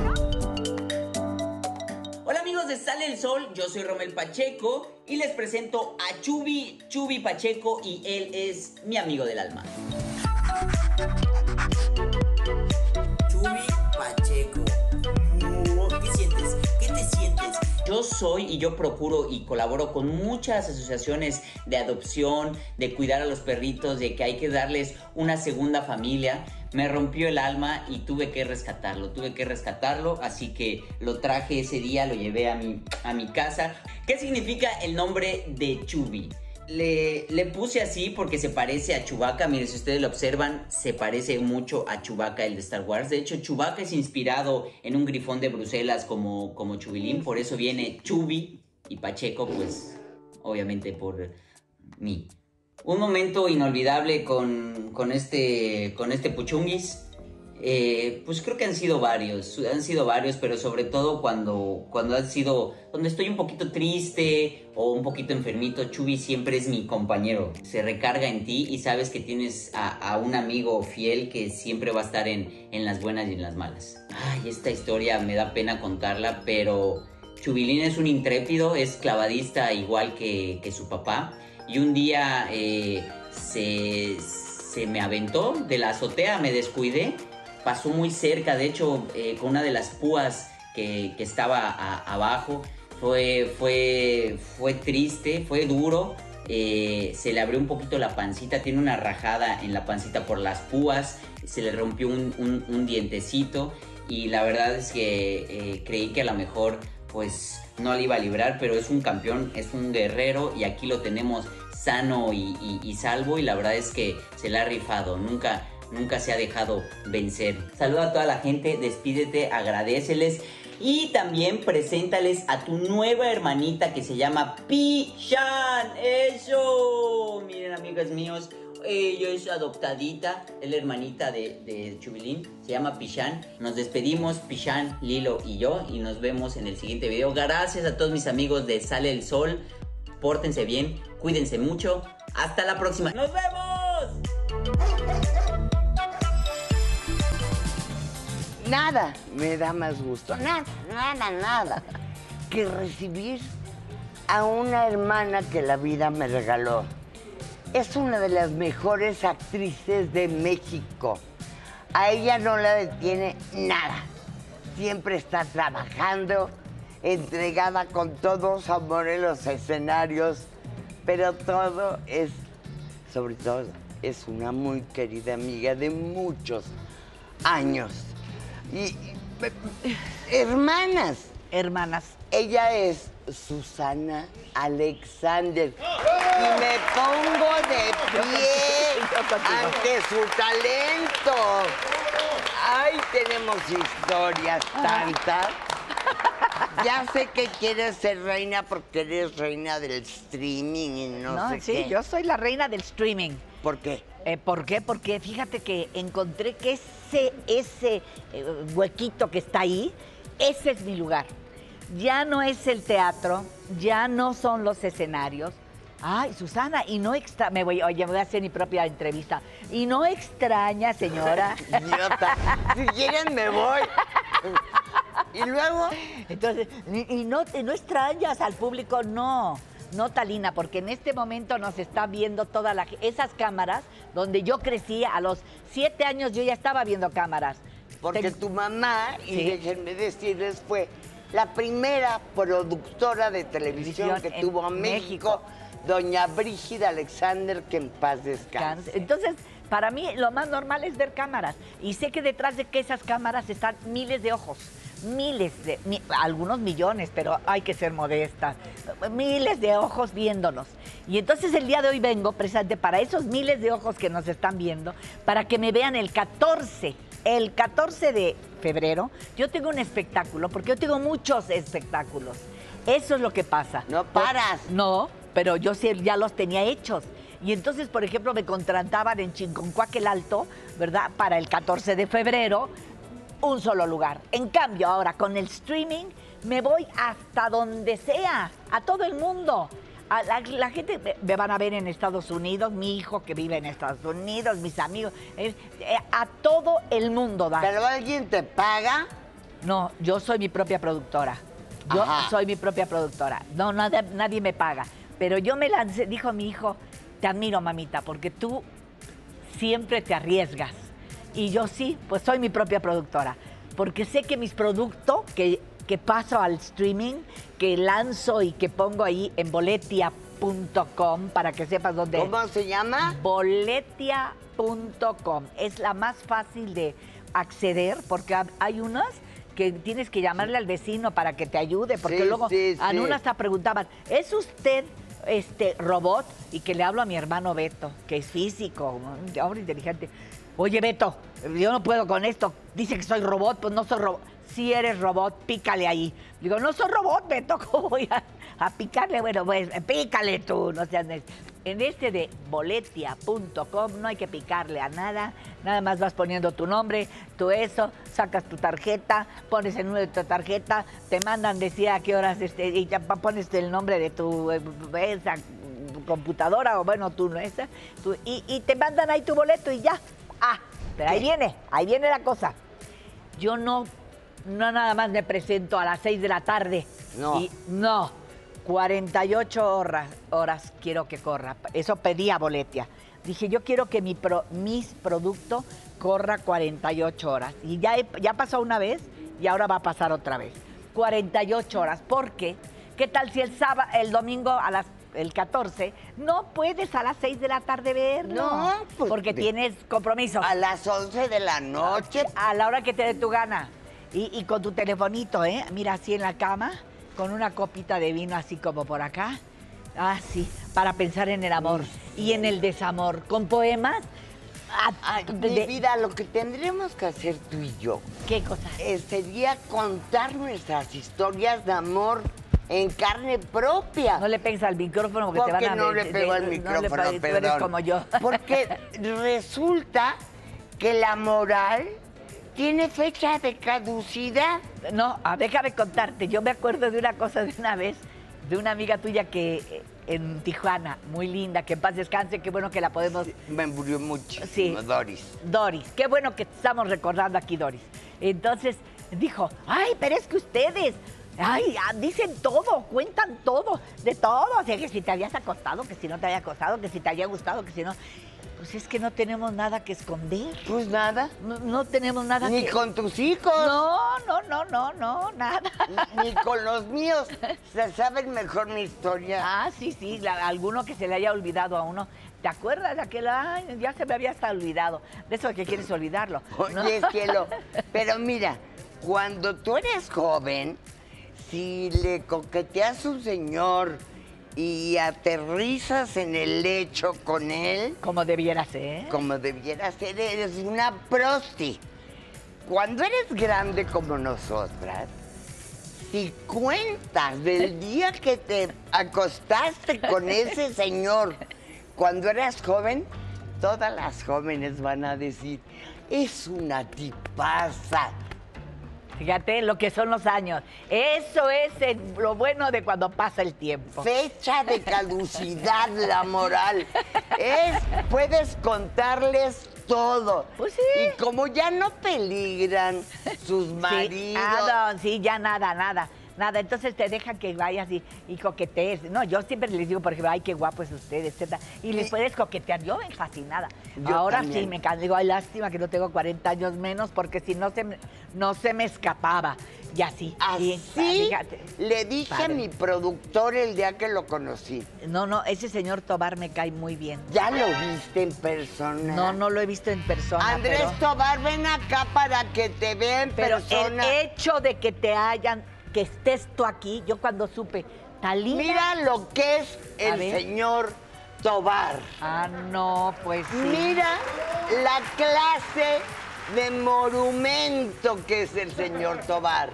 Hola amigos de Sale el Sol, yo soy Rommel Pacheco y les presento a Chubi Pacheco y él es mi amigo del alma. Chubi Pacheco. ¿Qué sientes? ¿Qué te sientes? Yo soy y yo procuro y colaboro con muchas asociaciones de adopción, de cuidar a los perritos, de que hay que darles una segunda familia. Me rompió el alma y tuve que rescatarlo, así que lo traje ese día, lo llevé a mi casa. ¿Qué significa el nombre de Chubi? Le puse así porque se parece a Chewbacca. Miren, si ustedes lo observan, se parece mucho a Chewbacca, el de Star Wars. De hecho, Chewbacca es inspirado en un grifón de Bruselas como Chubilín. Por eso viene Chubi y Pacheco, pues, obviamente por mí. Un momento inolvidable con este puchunguis. Pues creo que han sido varios, pero sobre todo cuando estoy un poquito triste o un poquito enfermito, Chubi siempre es mi compañero. Se recarga en ti y sabes que tienes a un amigo fiel que siempre va a estar en las buenas y en las malas. Ay, esta historia me da pena contarla, pero Chubilín es un intrépido, es clavadista igual que su papá. Y un día se me aventó de la azotea, me descuidé. Pasó muy cerca, de hecho, con una de las púas que estaba abajo. fue triste, fue duro. Se le abrió un poquito la pancita, tiene una rajada en la pancita por las púas, se le rompió un dientecito y la verdad es que creí que a lo mejor pues no le iba a librar, pero es un campeón, es un guerrero y aquí lo tenemos sano y salvo y la verdad es que se le ha rifado, nunca se ha dejado vencer. Saluda a toda la gente, despídete, agradéceles y también preséntales a tu nueva hermanita que se llama Pishan. ¡Eso! Miren, amigos míos, ella es adoptadita, es la hermanita de Chubilín, se llama Pishan. Nos despedimos, Pishan, Lilo y yo, y nos vemos en el siguiente video. Gracias a todos mis amigos de Sale el Sol, pórtense bien, cuídense mucho, hasta la próxima. ¡Nos vemos! Nada me da más gusto, nada, que recibir a una hermana que la vida me regaló. Es una de las mejores actrices de México. A ella no la detiene nada. Siempre está trabajando, entregada con todo su amor en los escenarios, pero sobre todo, es una muy querida amiga de muchos años. Y hermanas. Ella es Susana Alexander. Y me pongo de pie ante su talento. Ay, tenemos historias tantas. Ya sé que quieres ser reina porque eres reina del streaming y no sé qué. Sí, yo soy la reina del streaming. ¿Por qué? ¿Por qué? Porque fíjate que encontré que ese huequito que está ahí, ese es mi lugar. Ya no es el teatro, ya no son los escenarios. Ay, Susana, y no me voy a hacer mi propia entrevista. Y no extraña, señora. Idiota. Si quieren me voy. ¿Y luego? Entonces, y no extrañas al público, no, Talina, porque en este momento nos está viendo esas cámaras donde yo crecí, a los 7 años yo ya estaba viendo cámaras. Porque tu mamá, y déjenme decirles, fue la primera productora de televisión que tuvo a México, doña Brígida Alexander, que en paz descanse. Entonces, para mí lo más normal es ver cámaras. Y sé que detrás de esas cámaras están miles de ojos. Algunos millones, pero hay que ser modestas. Miles de ojos viéndonos. Y entonces el día de hoy vengo precisamente para esos miles de ojos que nos están viendo, para que me vean el 14 de febrero. Yo tengo un espectáculo, porque yo tengo muchos espectáculos. Eso es lo que pasa. No paras. No, pero yo sí ya los tenía hechos. Y entonces, por ejemplo, me contrataban en Chinconcuac el Alto, ¿verdad? Para el 14 de febrero, un solo lugar. En cambio, ahora con el streaming, me voy hasta donde sea, a todo el mundo. La gente me van a ver en Estados Unidos, mi hijo que vive en Estados Unidos, mis amigos, a todo el mundo. ¿Pero alguien te paga? No, yo soy mi propia productora. Yo soy mi propia productora. No, nadie me paga. Pero yo me lancé, dijo mi hijo, te admiro, mamita, porque tú siempre te arriesgas. Y yo sí, pues soy mi propia productora. Porque sé que mis productos que paso al streaming, que lanzo y que pongo ahí en boletia.com para que sepas dónde. ¿Cómo se llama? Boletia.com. Es la más fácil de acceder porque hay unas que tienes que llamarle al vecino para que te ayude, porque luego a unas hasta preguntaban, ¿es usted robot? Y que le hablo a mi hermano Beto, que es físico, hombre inteligente. Oye, Beto, yo no puedo con esto. Dice que soy robot, pues no soy robot. Si eres robot, pícale ahí. Digo, no soy robot, Beto, ¿cómo voy a picarle? Bueno, pues pícale tú, no seas... En de boletia.com no hay que picarle a nada, nada más vas poniendo tu nombre, tu sacas tu tarjeta, pones el número de tu tarjeta, te mandan decir a qué horas y ya pones el nombre de tu computadora o bueno, y te mandan ahí tu boleto y ya. Pero ahí viene la cosa. Yo no nada más me presento a las 6 de la tarde. No. 48 horas quiero que corra. Eso pedí a Boletia. Dije, yo quiero que mis productos corra 48 horas. Y ya pasó una vez y ahora va a pasar otra vez. 48 horas. ¿Por qué? ¿Qué tal si el domingo el 14, no puedes a las 6 de la tarde verlo? No, pues, porque tienes compromiso. A las 11 de la noche. A la hora que te dé tu gana. Y con tu telefonito, ¿eh? Mira, así en la cama, con una copita de vino así como por acá. Ah, sí, para pensar en el amor y en el desamor. Con poemas. Mi vida, lo que tendremos que hacer tú y yo. ¿Qué cosa? Sería contar nuestras historias de amor en carne propia. No le pegues al micrófono porque te van a ver. No le pego al micrófono, tú eres como yo. Porque resulta que la moral tiene fecha de caducidad. No, déjame contarte. Yo me acuerdo de una cosa de una vez, de una amiga tuya que en Tijuana, muy linda, que en paz descanse, qué bueno que la podemos... Sí, me murió mucho. Sí. Doris. Doris, qué bueno que estamos recordando aquí, Doris. Entonces dijo, ay, pero es que ustedes... Ay, dicen todo, cuentan todo, de todo. O sea, que si te habías acostado, que si no te había acostado, que si te había gustado, que si no... Pues es que no tenemos nada que esconder. Pues nada. No tenemos nada Ni con tus hijos. No, nada. Ni con los míos. Se saben mejor mi historia. Ah, sí, alguno que se le haya olvidado a uno. ¿Te acuerdas de aquel año? Ya se me había hasta olvidado. De eso que quieres olvidarlo. Oye, cielo, pero mira, cuando tú eres joven, si le coqueteas a un señor y aterrizas en el lecho con él... Como debiera ser. Como debiera ser, eres una prosti. Cuando eres grande como nosotras, si cuentas del día que te acostaste con ese señor cuando eras joven, todas las jóvenes van a decir, es una tipaza. Fíjate lo que son los años. Eso es lo bueno de cuando pasa el tiempo. Fecha de caducidad, la moral. Puedes contarles todo. Pues sí. Y como ya no peligran sus maridos... Sí, ya nada. Entonces te dejan que vayas y coquetees. No, yo siempre les digo, por ejemplo, ay, qué guapo es usted, etcétera. Y les puedes coquetear. Yo me fascinada. Ahora también. Sí, me encanta. Digo, ay, lástima que no tengo 40 años menos, porque si no se me escapaba. Y así. Fíjate, le dije a mi productor el día que lo conocí. No, ese señor Tobar me cae muy bien. ¿Ya lo viste en persona? No lo he visto en persona. Andrés Tobar, ven acá para que te vea en persona. El hecho de que que estés tú aquí, yo cuando supe, Talina... Mira lo que es el señor Tobar. Ah, no, pues sí. Mira la clase de monumento que es el señor Tobar.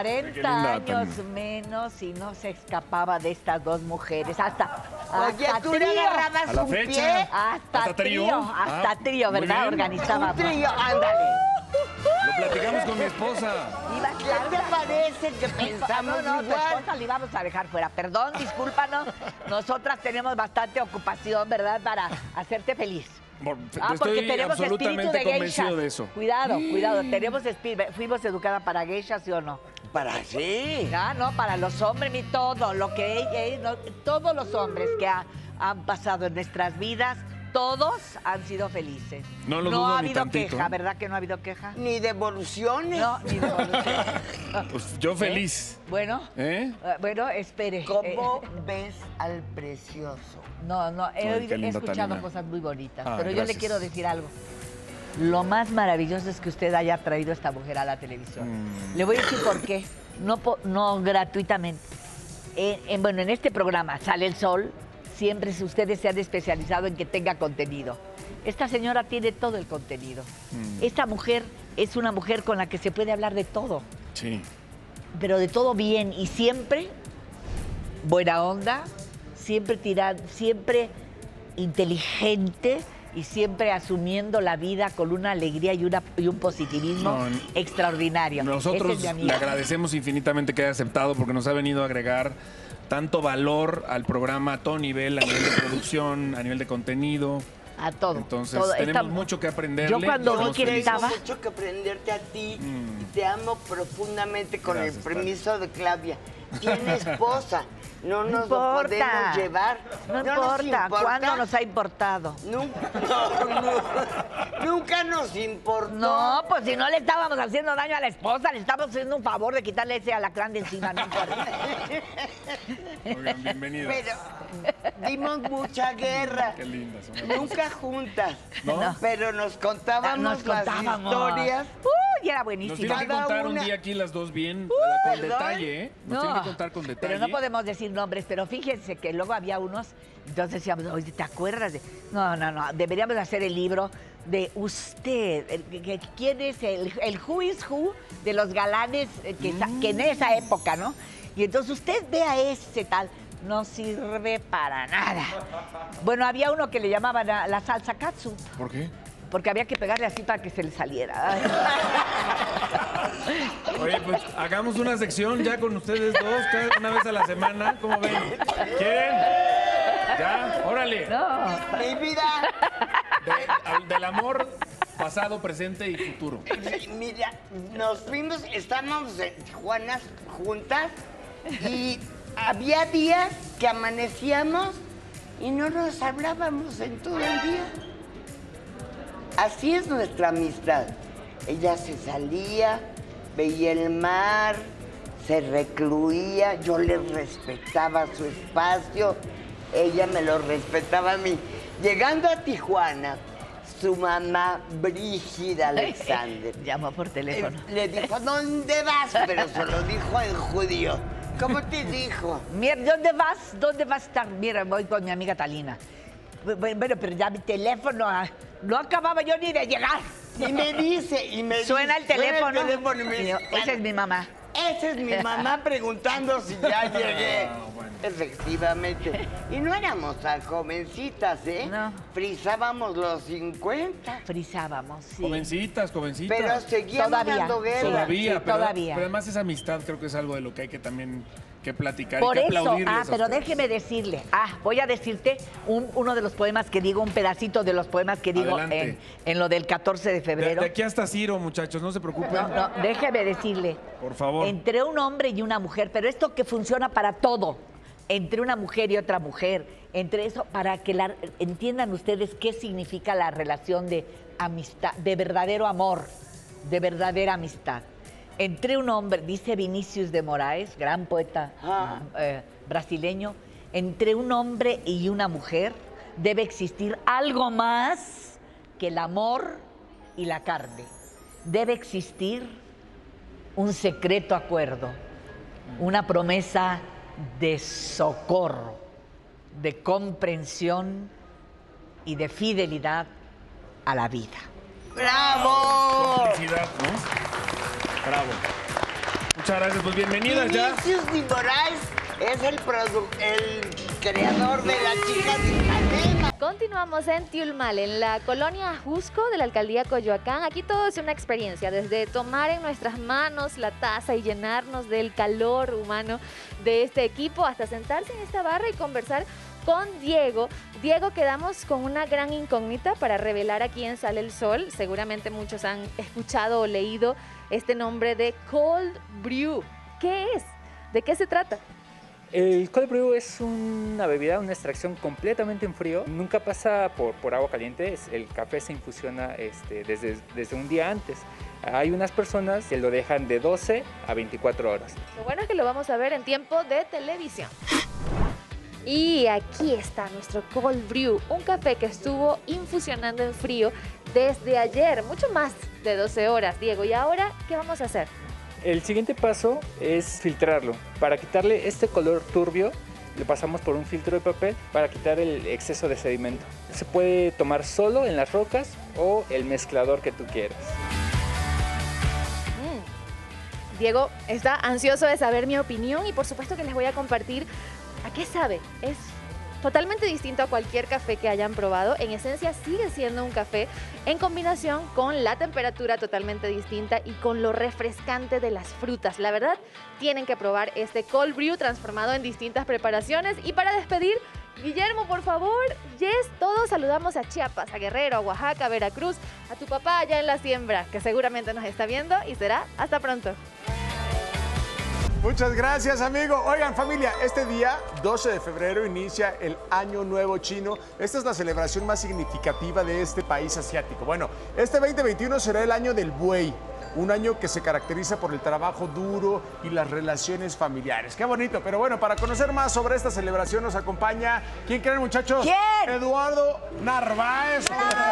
40 años menos y no se escapaba de estas dos mujeres. Oye, tú le agarrabas un pie. Hasta trío, ¿verdad? Organizábamos. Un trío, ándale. Lo platicamos con mi esposa. ¿Qué te parece que pensamos No, igual? tu esposa la íbamos a dejar fuera. Perdón, discúlpanos. Nosotras tenemos bastante ocupación, ¿verdad? Para hacerte feliz. Porque tenemos espíritu de geisha. De eso. Cuidado. Tenemos fuimos educadas para geisha, ¿sí o no? Para sí. No, para los hombres y todo. Todos los hombres que han pasado en nuestras vidas, todos han sido felices. No lo dudo ha habido ni tantito. queja, ¿verdad que no ha habido queja? Ni devoluciones. No, ni devoluciones. Pues yo feliz. Bueno, bueno, espere. ¿Cómo ves al precioso? No, he escuchado Talina. cosas muy bonitas, Ah, pero yo gracias. le quiero decir algo. Lo más maravilloso es que usted haya traído a esta mujer a la televisión. Le voy a decir por qué. No gratuitamente. Bueno, en este programa, Sale el Sol, siempre ustedes se han especializado en que tenga contenido. Esta señora tiene todo el contenido. Esta mujer es una mujer con la que se puede hablar de todo. Sí. Pero de todo bien y siempre buena onda, siempre inteligente y siempre asumiendo la vida con una alegría y un positivismo extraordinario. Nosotros Ese es mi amigo. le agradecemos infinitamente que haya aceptado porque nos ha venido a agregar tanto valor al programa a todo nivel, a nivel de producción, a nivel de contenido. A todo. Entonces, tenemos mucho que aprenderle. Yo cuando vi que Tengo mucho que aprenderte a ti y te amo profundamente con el permiso de Claudia. Tiene esposa. No nos lo podemos llevar. No importa. ¿Cuándo nos ha importado? Nunca. Nunca nos importó. No, pues si no le estábamos haciendo daño a la esposa, le estábamos haciendo un favor de quitarle ese alacrán de encima. No importa. Oigan, bienvenidos. Pero dimos mucha guerra. Qué lindas son. Nunca juntas. ¿No? Pero nos contábamos las historias. Y era buenísimo. Nos tienen que contar un día aquí las dos bien, con detalle, ¿eh? Nos tienen que contar con detalle. Pero no podemos decir nombres, pero fíjense que luego había unos, entonces decíamos, oye, ¿te acuerdas de...? No, deberíamos hacer el libro de usted, quién es el who is who de los galanes que en esa época, ¿no? Y entonces usted ve a ese tal, no sirve para nada. Bueno, había uno que le llamaban la salsa katsu. ¿Por qué? Porque había que pegarle así para que se le saliera. Oye, pues hagamos una sección ya con ustedes dos, una vez a la semana. ¿Cómo ven? ¿Quieren? ¿Ya? ¡Órale! No. Mi vida. Del amor pasado, presente y futuro. Mira, nos fuimos, estábamos en Tijuana juntas y había días que amanecíamos y no nos hablábamos en todo el día. Así es nuestra amistad. Ella se salía, veía el mar, se recluía, yo le respetaba su espacio, ella me lo respetaba a mí. Llegando a Tijuana, su mamá, Brígida Alexander, llamó por teléfono. Le dijo, ¿dónde vas? Pero se lo dijo en judío. ¿Cómo te dijo? Mira, ¿dónde vas? ¿Dónde vas a estar? Mira, voy con mi amiga Talina. Bueno, pero ya mi teléfono, no acababa yo ni de llegar. Y me dice, suena el teléfono. Y me dice, esa es mi mamá. Esa es mi mamá preguntando si ya llegué. Bueno. Efectivamente. Y no éramos tan jovencitas, ¿eh? No. Frizábamos los 50. Frizábamos, sí. Jovencitas. Pero seguíamos dando guerra. Todavía, sí, pero todavía. además esa amistad creo que es algo de lo que hay que también platicar Por y que eso, aplaudirles a pero ustedes. déjeme decirle, voy a decirte uno de los poemas que digo, un pedacito de los poemas que digo en lo del 14 de febrero. De aquí hasta Ciro, muchachos, no se preocupen. No, déjeme decirle. Por favor. Entre un hombre y una mujer, pero esto que funciona para todo, entre una mujer y otra mujer, entre eso, para que entiendan ustedes qué significa la relación de amistad, de verdadero amor, de verdadera amistad. Entre un hombre, dice Vinicius de Moraes, gran poeta brasileño, entre un hombre y una mujer debe existir algo más que el amor y la carne. Debe existir un secreto acuerdo, una promesa de socorro, de comprensión y de fidelidad a la vida. ¡Bravo! Complicidad, ¿no? Bravo. Muchas gracias, pues bienvenidas ya. Vinicius de Moraes es el creador de La Chica de Ipanema. Continuamos en Tiulmal, en la colonia Ajusco de la alcaldía Coyoacán. Aquí todo es una experiencia, desde tomar en nuestras manos la taza y llenarnos del calor humano de este equipo, hasta sentarse en esta barra y conversar con Diego. Diego, quedamos con una gran incógnita para revelar a quién sale el sol. Seguramente muchos han escuchado o leído este nombre de Cold Brew. ¿Qué es? ¿De qué se trata? El cold brew es una bebida, una extracción completamente en frío. Nunca pasa por agua caliente. El café se infusiona desde un día antes. Hay unas personas que lo dejan de 12 a 24 horas. Lo bueno es que lo vamos a ver en tiempo de televisión. Y aquí está nuestro cold brew, un café que estuvo infusionando en frío desde ayer, mucho más de 12 horas, Diego. ¿Y ahora qué vamos a hacer? El siguiente paso es filtrarlo. Para quitarle este color turbio, le pasamos por un filtro de papel para quitar el exceso de sedimento. Se puede tomar solo en las rocas o el mezclador que tú quieras. Diego está ansioso de saber mi opinión y por supuesto que les voy a compartir a qué sabe. Es totalmente distinto a cualquier café que hayan probado. En esencia sigue siendo un café en combinación con la temperatura totalmente distinta y con lo refrescante de las frutas. La verdad, tienen que probar este cold brew transformado en distintas preparaciones. Y para despedir, Guillermo, por favor, todos saludamos a Chiapas, a Guerrero, a Oaxaca, a Veracruz, a tu papá allá en la siembra, que seguramente nos está viendo y será hasta pronto. Muchas gracias, amigo. Oigan, familia, este día, 12 de febrero, inicia el Año Nuevo Chino. Esta es la celebración más significativa de este país asiático. Bueno, este 2021 será el año del buey. Un año que se caracteriza por el trabajo duro y las relaciones familiares. ¡Qué bonito! Pero bueno, para conocer más sobre esta celebración nos acompaña... ¿Quién creen, muchachos? ¿Quién? Eduardo Narváez.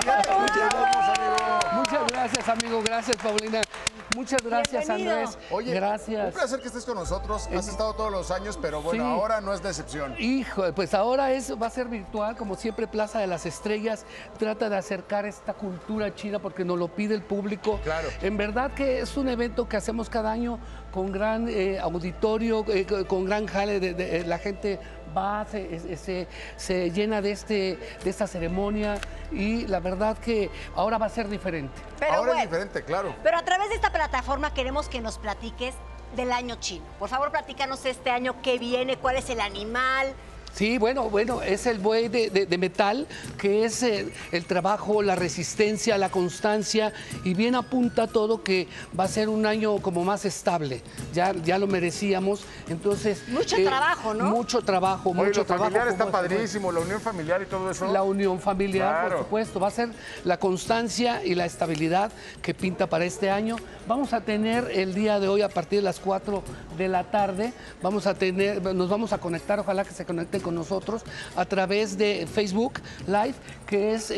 Muchas gracias, amigo. Gracias, Paulina. Muchas gracias, Bienvenido. Andrés. Oye, gracias. Un placer que estés con nosotros. Has estado todos los años, pero bueno, Sí. ahora no es de excepción. Hijo, pues ahora va a ser virtual, como siempre Plaza de las Estrellas trata de acercar esta cultura china porque nos lo pide el público. Claro. En verdad que es un evento que hacemos cada año con gran auditorio, con gran jale, la gente va, se llena de esta ceremonia y la verdad que ahora va a ser diferente. Pero ahora bueno, es diferente, claro. Pero a través de esta plataforma queremos que nos platiques del año chino. Por favor, platícanos este año qué viene, cuál es el animal. Sí, bueno, es el buey de metal, que es el trabajo, la resistencia, la constancia, y bien apunta todo que va a ser un año como más estable. Ya lo merecíamos, entonces... Mucho trabajo, ¿no? Mucho trabajo, Oye, mucho lo trabajo. familiar está como padrísimo, la unión familiar y todo eso. La unión familiar, Claro. por supuesto, va a ser la constancia y la estabilidad que pinta para este año. Vamos a tener el día de hoy a partir de las 4 de la tarde, nos vamos a conectar, ojalá que se conecten con nosotros a través de Facebook Live, que es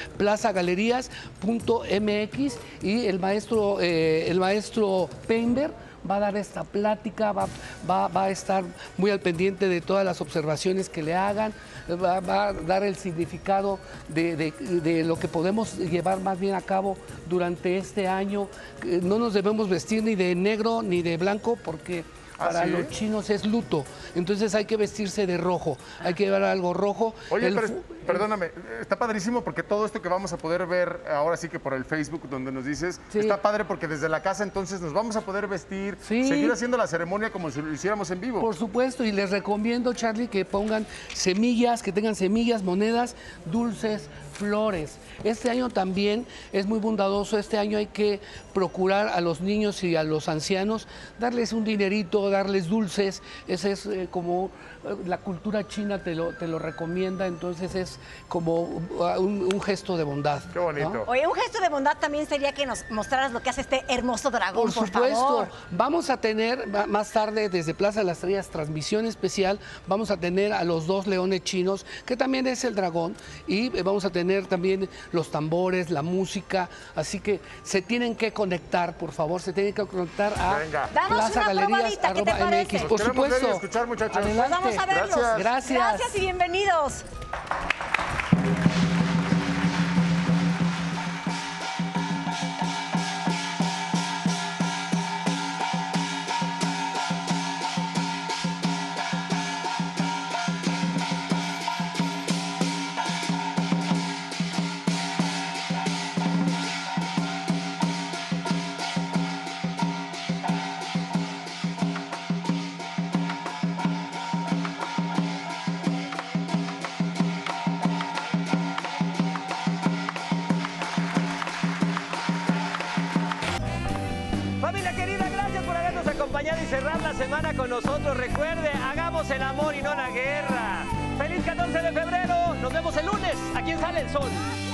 plazagalerías.mx, y el maestro Peinberg va a dar esta plática, va a estar muy al pendiente de todas las observaciones que le hagan, va a dar el significado de lo que podemos llevar más bien a cabo durante este año. No nos debemos vestir ni de negro ni de blanco porque para ¿sí? los chinos es luto, entonces hay que vestirse de rojo, hay que llevar algo rojo. Oye, perdóname, está padrísimo porque todo esto que vamos a poder ver ahora sí que por el Facebook donde nos dices, está padre porque desde la casa entonces nos vamos a poder vestir, seguir haciendo la ceremonia como si lo hiciéramos en vivo. Por supuesto, y les recomiendo, Charlie, que pongan semillas, que tengan semillas, monedas, dulces, flores. Este año también es muy bondadoso, este año hay que procurar a los niños y a los ancianos, darles un dinerito, darles dulces, ese es como la cultura china te lo recomienda, entonces es como un gesto de bondad. Qué bonito. ¿no? Oye, un gesto de bondad también sería que nos mostraras lo que hace este hermoso dragón, por supuesto, favor. vamos a tener más tarde desde Plaza de las Estrellas transmisión especial, vamos a tener a los 2 leones chinos, que también es el dragón, y vamos a tener también los tambores, la música, así que se tienen que conectar, por favor, se tienen que conectar a Plaza Galerías @mx, por supuesto. Ver y escuchar, muchachos. Adelante. Pues vamos a verlos. Gracias. Gracias y bienvenidos. Familia querida, gracias por habernos acompañado y cerrar la semana con nosotros. Recuerde, hagamos el amor y no la guerra. ¡Feliz 14 de febrero! Nos vemos el lunes aquí en Sale el Sol.